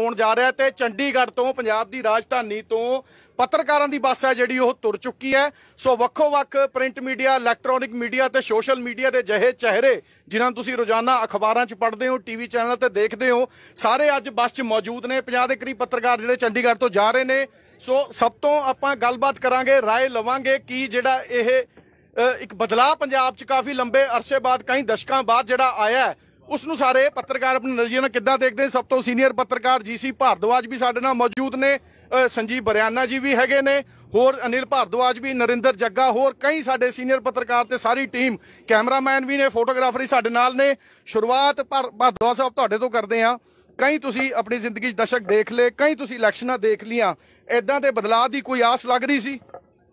ਹੋਣ ਜਾ ਰਿਹਾ ਤੇ ਚੰਡੀਗੜ੍ਹ ਤੋਂ ਪੰਜਾਬ ਦੀ ਰਾਜਧਾਨੀ ਤੋਂ ਪੱਤਰਕਾਰਾਂ ਦੀ ਬੱਸ ਹੈ ਜਿਹੜੀ ਉਹ ਤੁਰ ਚੁੱਕੀ ਹੈ। ਸੋ ਵੱਖੋ-ਵੱਖ ਪ੍ਰਿੰਟ ਮੀਡੀਆ, ਇਲੈਕਟ੍ਰੋਨਿਕ ਮੀਡੀਆ ਤੇ ਸੋਸ਼ਲ ਮੀਡੀਆ ਦੇ ਜਿਹੇ ਚਿਹਰੇ ਜਿਨ੍ਹਾਂ ਨੂੰ ਤੁਸੀਂ ਰੋਜ਼ਾਨਾ ਅਖਬਾਰਾਂ 'ਚ ਪੜ੍ਹਦੇ ਹੋ, ਟੀਵੀ ਚੈਨਲ ਤੇ ਦੇਖਦੇ ਹੋ, ਸਾਰੇ ਅੱਜ ਬੱਸ 'ਚ ਮੌਜੂਦ ਨੇ। 50 ਦੇ ਕਰੀਬ ਪੱਤਰਕਾਰ ਜਿਹੜੇ ਚੰਡੀਗੜ੍ਹ ਤੋਂ ਜਾ ਰਹੇ ਨੇ। ਸੋ ਸਭ ਤੋਂ ਆਪਾਂ ਗੱਲਬਾਤ ਕਰਾਂਗੇ, ਰਾਏ ਲਵਾਂਗੇ ਕਿ ਜਿਹੜਾ ਇਹ ਇੱਕ ਬਦਲਾਅ ਪੰਜਾਬ 'ਚ ਕਾਫੀ ਲੰਬੇ ਅਰਸੇ ਬਾਅਦ, ਕਈ ਦਸ਼ਕਾਂ ਬਾਅਦ ਜਿਹੜਾ ਆਇਆ, उसनूं सारे पत्रकार अपने नज़रिए नाल किद्दां देखदे। सब तो सीनियर पत्रकार जीसी भारद्वाज भी साडे नाल मौजूद ने, संजीव बरियाना जी भी हैगे ने, होर अनिल भारद्वाज भी, नरिंदर जग्गा, होर कई साडे सीनियर पत्रकार ते सारी टीम, कैमरामैन भी ने, फोटोग्राफर ही साडे नाल ने। शुरुआत भारद्वाज साहब तुहाडे तों करदे हां। कई तुसीं अपनी जिंदगी 'च दशक देख ले, कई तुसीं इलैक्शनां देख लीआं, इदां दे बदलाव दी कोई आस लग रही सी?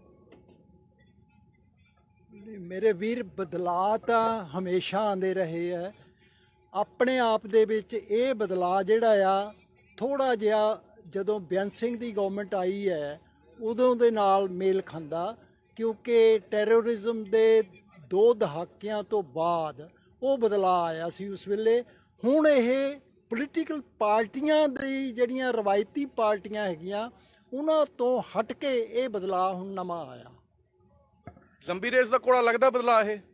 मेरे वीर, बदलाव तां हमेशा आंदे रहे है। ਆਪਣੇ ਆਪ ਦੇ ਵਿੱਚ ਇਹ ਬਦਲਾਅ ਜਿਹੜਾ ਆ ਥੋੜਾ ਜਿਹਾ ਜਦੋਂ ਬੇਅੰਤ ਸਿੰਘ ਦੀ ਗਵਰਨਮੈਂਟ ਆਈ ਹੈ ਉਦੋਂ ਦੇ ਨਾਲ ਮੇਲ ਖਾਂਦਾ, ਕਿਉਂਕਿ ਟੈਰਰਿਜ਼ਮ ਦੇ 2 ਦਹਾਕਿਆਂ ਤੋਂ ਬਾਅਦ ਉਹ ਬਦਲਾਅ ਆਇਆ ਸੀ ਉਸ ਵੇਲੇ। ਹੁਣ ਇਹ ਪੋਲੀਟੀਕਲ ਪਾਰਟੀਆਂ ਦੀ ਜਿਹੜੀਆਂ ਰਵਾਇਤੀ ਪਾਰਟੀਆਂ ਹੈਗੀਆਂ ਉਹਨਾਂ ਤੋਂ ਹਟ ਕੇ ਇਹ ਬਦਲਾਅ ਹੁਣ ਨਵਾਂ ਆਇਆ। ਲੰਬੀ ਰੇਸ ਦਾ ਕੋੜਾ ਲੱਗਦਾ ਬਦਲਾਅ ਇਹ?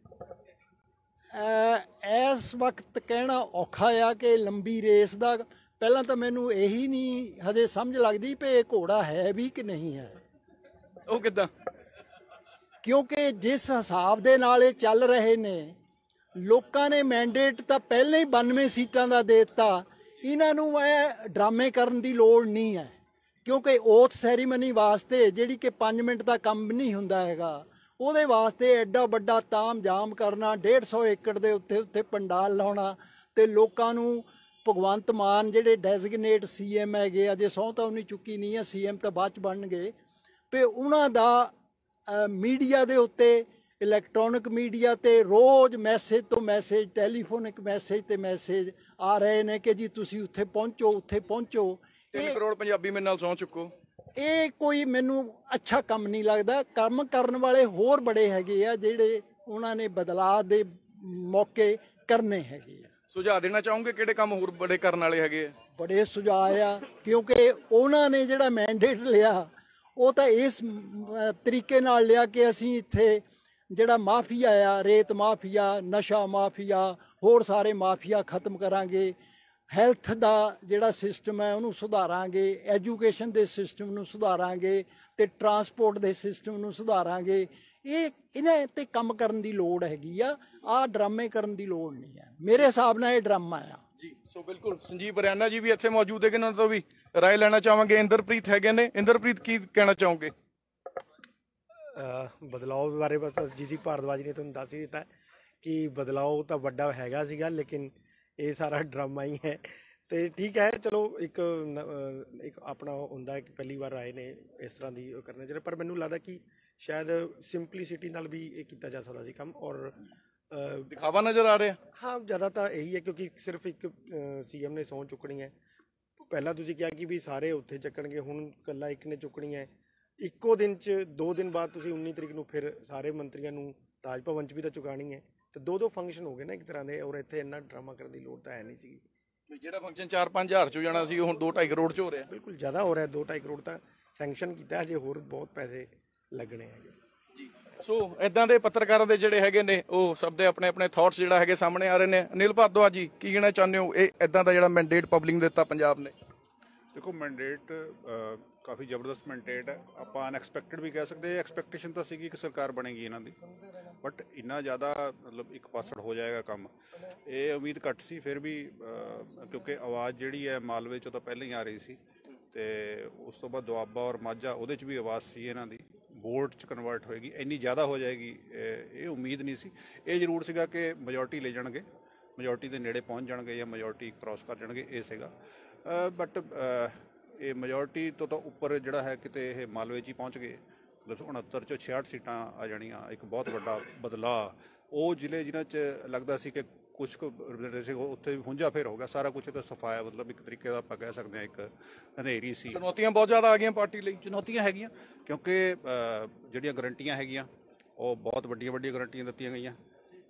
ਇਸ ਵਕਤ ਕਹਿਣਾ ਔਖਾ ਆ ਕਿ ਲੰਬੀ ਰੇਸ ਦਾ। ਪਹਿਲਾਂ ਤਾਂ ਮੈਨੂੰ ਇਹੀ ਨਹੀਂ ਹਜੇ ਸਮਝ ਲੱਗਦੀ ਵੀ ਇਹ ਘੋੜਾ ਹੈ ਵੀ ਕਿ ਨਹੀਂ ਹੈ। ਉਹ ਕਿੱਦਾਂ? ਕਿਉਂਕਿ ਜਿਸ ਹਿਸਾਬ ਦੇ ਨਾਲ ਇਹ ਚੱਲ ਰਹੇ ਨੇ, ਲੋਕਾਂ ਨੇ ਮੈਂਡੇਟ ਤਾਂ ਪਹਿਲਾਂ ਹੀ 92 ਸੀਟਾਂ ਦਾ ਦੇ ਦਿੱਤਾ। ਇਹਨਾਂ ਨੂੰ ਇਹ ਡਰਾਮੇ ਕਰਨ ਦੀ ਲੋੜ ਨਹੀਂ ਹੈ, ਕਿਉਂਕਿ ਓਥ ਸੈਰੀਮਨੀ ਵਾਸਤੇ ਜਿਹੜੀ ਕਿ 5 ਮਿੰਟ ਦਾ ਕੰਮ ਨਹੀਂ ਹੁੰਦਾ ਹੈਗਾ, ਉਹਦੇ ਵਾਸਤੇ ਐਡਾ ਵੱਡਾ ਤਾਮ ਜਾਮ ਕਰਨਾ, 150 ਏਕੜ ਦੇ ਉੱਤੇ ਪੰਡਾਲ ਲਾਉਣਾ ਤੇ ਲੋਕਾਂ ਨੂੰ ਭਗਵੰਤ ਮਾਨ ਜਿਹੜੇ ਡੈਜ਼ਿਗਨੇਟ ਸੀਐਮ ਹੈਗੇ, ਅਜੇ ਸਹੁੰ ਤਾਂ ਉਹਨੀ ਚੁੱਕੀ ਨਹੀਂ ਹੈ, ਸੀਐਮ ਤਾਂ ਬਾਅਦ 'ਚ ਬਣਨਗੇ, ਤੇ ਉਹਨਾਂ ਦਾ ਮੀਡੀਆ ਦੇ ਉੱਤੇ, ਇਲੈਕਟ੍ਰੋਨਿਕ ਮੀਡੀਆ ਤੇ ਰੋਜ਼ ਮੈਸੇਜ ਤੋਂ ਮੈਸੇਜ, ਟੈਲੀਫੋਨਿਕ ਮੈਸੇਜ ਤੇ ਮੈਸੇਜ ਆ ਰਹੇ ਨੇ ਕਿ ਜੀ ਤੁਸੀਂ ਉੱਥੇ ਪਹੁੰਚੋ, ਉੱਥੇ ਪਹੁੰਚੋ। 3 ਕਰੋੜ ਪੰਜਾਬੀ ਮੇਰੇ ਨਾਲ ਸਹੁੰ ਚੁੱਕੋ। ਇਹ ਕੋਈ ਮੈਨੂੰ ਅੱਛਾ ਕੰਮ ਨਹੀਂ ਲੱਗਦਾ। ਕੰਮ ਕਰਨ ਵਾਲੇ ਹੋਰ ਬੜੇ ਹੈਗੇ ਆ ਜਿਹੜੇ ਉਹਨਾਂ ਨੇ ਬਦਲਾਅ ਦੇ ਮੌਕੇ ਕਰਨੇ ਹੈਗੇ ਆ। ਸੁਝਾਅ ਦੇਣਾ ਚਾਹੋਗੇ ਕਿਹੜੇ ਕੰਮ ਹੋਰ ਬੜੇ ਕਰਨ ਵਾਲੇ ਹੈਗੇ ਆ? ਬੜੇ ਸੁਝਾਅ ਆ, ਕਿਉਂਕਿ ਉਹਨਾਂ ਨੇ ਜਿਹੜਾ ਮੈਂਡੇਟ ਲਿਆ ਉਹ ਤਾਂ ਇਸ ਤਰੀਕੇ ਨਾਲ ਲਿਆ ਕਿ ਅਸੀਂ ਇੱਥੇ ਜਿਹੜਾ ਮਾਫੀਆ ਆ, ਰੇਤ ਮਾਫੀਆ, ਨਸ਼ਾ ਮਾਫੀਆ, ਹੋਰ ਸਾਰੇ ਮਾਫੀਆ ਖਤਮ ਕਰਾਂਗੇ, ਹੈਲਥ ਦਾ ਜਿਹੜਾ ਸਿਸਟਮ ਹੈ ਉਹਨੂੰ ਸੁਧਾਰਾਂਗੇ, ਐਜੂਕੇਸ਼ਨ ਦੇ ਸਿਸਟਮ ਨੂੰ ਸੁਧਾਰਾਂਗੇ ਤੇ ਟਰਾਂਸਪੋਰਟ ਦੇ ਸਿਸਟਮ ਨੂੰ ਸੁਧਾਰਾਂਗੇ। ਇਹਨਾਂ ਤੇ ਕੰਮ ਕਰਨ ਦੀ ਲੋੜ ਹੈਗੀ ਆ, ਆਹ ਡਰਾਮੇ ਕਰਨ ਦੀ ਲੋੜ ਨਹੀਂ ਹੈ। ਮੇਰੇ ਹਿਸਾਬ ਨਾਲ ਇਹ ਡਰਾਮਾ ਆ ਜੀ। ਸੋ ਬਿਲਕੁਲ ਸੰਜੀਵ ਬਰਿਆਨਾ ਜੀ ਵੀ ਇੱਥੇ ਮੌਜੂਦ ਹੈਗੇ, ਉਹਨਾਂ ਤੋਂ ਵੀ ਰਾਏ ਲੈਣਾ ਚਾਹਾਂਗੇ। ਇੰਦਰਪ੍ਰੀਤ ਹੈਗੇ ਨੇ। ਇੰਦਰਪ੍ਰੀਤ, ਕੀ ਕਹਿਣਾ ਚਾਹੋਗੇ? ਬਦਲਾਅ ਬਾਰੇ ਜੀ ਸੀ ਭਾਰਦਵਾਜ ਨੇ ਤੁਹਾਨੂੰ ਦੱਸ ਹੀ ਦਿੱਤਾ ਕਿ ਬਦਲਾਅ ਤਾਂ ਵੱਡਾ ਹੈਗਾ ਸੀਗਾ, ਲੇਕਿਨ ਇਹ ਸਾਰਾ ਡਰਾਮਾ ਹੀ ਹੈ। ਤੇ ਠੀਕ ਹੈ, ਚਲੋ ਇੱਕ ਆਪਣਾ ਹੁੰਦਾ ਕਿ ਪਹਿਲੀ ਵਾਰ ਆਏ ਨੇ, ਇਸ ਤਰ੍ਹਾਂ ਦੀ ਕਰਨਾ ਚਾਹੀਦਾ। ਪਰ ਮੈਨੂੰ ਲੱਗਦਾ ਕਿ ਸ਼ਾਇਦ ਸਿੰਪਲੀਸਿਟੀ ਨਾਲ ਵੀ ਇਹ ਕੀਤਾ ਜਾ ਸਕਦਾ ਸੀ ਕੰਮ, ਔਰ ਦਿਖਾਵਾ ਨਜ਼ਰ ਆ ਰਿਹਾ। ਹਾਂ, ਜ਼ਿਆਦਾ ਤਾਂ ਇਹੀ ਹੈ ਕਿਉਂਕਿ ਸਿਰਫ ਇੱਕ ਸੀਐਮ ਨੇ ਸਹੁੰ ਚੁੱਕਣੀ ਹੈ। ਪਹਿਲਾਂ ਤੁਸੀਂ ਕਿਹਾ ਕਿ ਵੀ ਸਾਰੇ ਉੱਥੇ ਚੱਕਣਗੇ, ਹੁਣ ਇਕੱਲਾ ਇੱਕ ਨੇ ਚੁੱਕਣੀ ਹੈ। ਇੱਕੋ ਦਿਨ 'ਚ 2 ਦਿਨ ਬਾਅਦ ਤੁਸੀਂ 19 ਤਰੀਕ ਨੂੰ ਫਿਰ ਸਾਰੇ ਮੰਤਰੀਆਂ ਨੂੰ ਰਾਜ ਭਵਨ 'ਚ ਵੀ ਤਾਂ ਚੁਕਾਣੀ ਹੈ। ਤੇ 2 ਫੰਕਸ਼ਨ ਹੋ ਗਏ ਨਾ ਇੱਕ ਤਰ੍ਹਾਂ ਦੇ, ਔਰ ਇੱਥੇ ਇੰਨਾ ਡਰਾਮਾ ਕਰਨ ਦੀ ਲੋੜ ਤਾਂ ਹੈ ਨਹੀਂ ਸੀਗੀ। ਜਿਹੜਾ ਫੰਕਸ਼ਨ 4-5 ਹਜ਼ਾਰ 'ਚ ਹੋ ਜਾਣਾ ਸੀ, ਉਹ ਹੁਣ 2-2.5 ਕਰੋੜ 'ਚ ਹੋ ਰਿਹਾ। ਬਿਲਕੁਲ ਜ਼ਿਆਦਾ ਹੋ ਰਿਹਾ, 2-2.5 ਕਰੋੜ ਤਾਂ ਸੈਂਕਸ਼ਨ ਕੀਤਾ, ਹਜੇ ਹੋਰ ਬਹੁਤ ਪੈਸੇ ਲੱਗਣੇ ਹੈਗੇ ਜੀ। ਸੋ ਇਦਾਂ ਦੇ ਪੱਤਰਕਾਰਾਂ ਦੇ ਜਿਹੜੇ ਹੈਗੇ ਨੇ ਉਹ ਸਭ ਦੇ ਆਪਣੇ ਆਪਣੇ ਥਾਟਸ ਜਿਹੜਾ ਹੈਗੇ ਸਾਹਮਣੇ ਆ ਰਹੇ ਨੇ। ਅਨਿਲ ਭਾਰਦਵਾਜ ਜੀ, ਕੀ ਕਹਿਣਾ ਚਾਹੁੰਦੇ ਹੋ? ਇਹ ਇਦਾਂ ਦਾ ਜਿਹੜਾ ਮੈਂਡੇਟ ਪਬਲਿਕ ਨੇ ਦਿੱਤਾ ਪੰਜਾਬ ਨੇ। ਦੇਖੋ, ਮੈਂਡੇਟ ਕਾਫੀ ਜ਼ਬਰਦਸਤ ਮੈਂਡੇਟ ਹੈ। ਆਪਾਂ ਅਨਐਕਸਪੈਕਟਡ ਵੀ ਕਹਿ ਸਕਦੇ। ਐਕਸਪੈਕਟੇਸ਼ਨ ਤਾਂ ਸੀਗੀ ਕਿ ਸਰਕਾਰ ਬਣੇਗੀ ਇਹਨਾਂ ਦੀ, ਬਟ ਇੰਨਾ ਜ਼ਿਆਦਾ ਮਤਲਬ ਇੱਕ ਪਾਸੜ ਹੋ ਜਾਏਗਾ ਕੰਮ, ਇਹ ਉਮੀਦ ਘੱਟ ਸੀ। ਫਿਰ ਵੀ ਕਿਉਂਕਿ ਆਵਾਜ਼ ਜਿਹੜੀ ਹੈ ਮਾਲਵੇ 'ਚੋਂ ਤਾਂ ਪਹਿਲਾਂ ਹੀ ਆ ਰਹੀ ਸੀ, ਤੇ ਉਸ ਤੋਂ ਬਾਅਦ ਦੁਆਬਾ ਔਰ ਮਾਝਾ ਉਹਦੇ 'ਚ ਵੀ ਆਵਾਜ਼ ਸੀ ਇਹਨਾਂ ਦੀ, ਵੋਟ 'ਚ ਕਨਵਰਟ ਹੋਏਗੀ, ਇੰਨੀ ਜ਼ਿਆਦਾ ਹੋ ਜਾਏਗੀ ਇਹ ਉਮੀਦ ਨਹੀਂ ਸੀ। ਇਹ ਜ਼ਰੂਰ ਸੀਗਾ ਕਿ ਮੈਜੋਰਟੀ ਲੈ ਜਾਣਗੇ, ਮੈਜੋਰਟੀ ਦੇ ਨੇੜੇ ਪਹੁੰਚ ਜਾਣਗੇ ਜਾਂ ਮੈਜੋਰਟੀ ਕ੍ਰਾਸ ਕਰ ਜਾਣਗੇ, ਇਹ ਸੀਗਾ। ਬਟ ਇਹ ਮੈਜੋਰਟੀ ਤੋਂ ਤਾਂ ਉੱਪਰ ਜਿਹੜਾ ਹੈ ਕਿਤੇ ਇਹ ਮਾਲਵੇ 'ਚ ਹੀ ਪਹੁੰਚ ਗਏ। 69 ਚੋਂ 66 ਸੀਟਾਂ ਆ ਜਾਣੀਆਂ, ਇੱਕ ਬਹੁਤ ਵੱਡਾ ਬਦਲਾਅ। ਉਹ ਜ਼ਿਲ੍ਹੇ ਜਿਨ੍ਹਾਂ 'ਚ ਲੱਗਦਾ ਸੀ ਕਿ ਕੁਛ ਕੁ ਉੱਥੇ ਹੁੰਝਾ ਫੇਰ ਹੋ ਗਿਆ, ਸਾਰਾ ਕੁਛ ਤਾਂ ਸਫਾਇਆ, ਮਤਲਬ ਇੱਕ ਤਰੀਕੇ ਦਾ ਆਪਾਂ ਕਹਿ ਸਕਦੇ ਹਾਂ ਇੱਕ ਹਨੇਰੀ ਸੀ। ਚੁਣੌਤੀਆਂ ਬਹੁਤ ਜ਼ਿਆਦਾ ਆ ਗਈਆਂ ਪਾਰਟੀ ਲਈ। ਚੁਣੌਤੀਆਂ ਹੈਗੀਆਂ ਕਿਉਂਕਿ ਜਿਹੜੀਆਂ ਗਰੰਟੀਆਂ ਹੈਗੀਆਂ ਉਹ ਬਹੁਤ ਵੱਡੀਆਂ ਵੱਡੀਆਂ ਗਰੰਟੀਆਂ ਦਿੱਤੀਆਂ ਗਈਆਂ,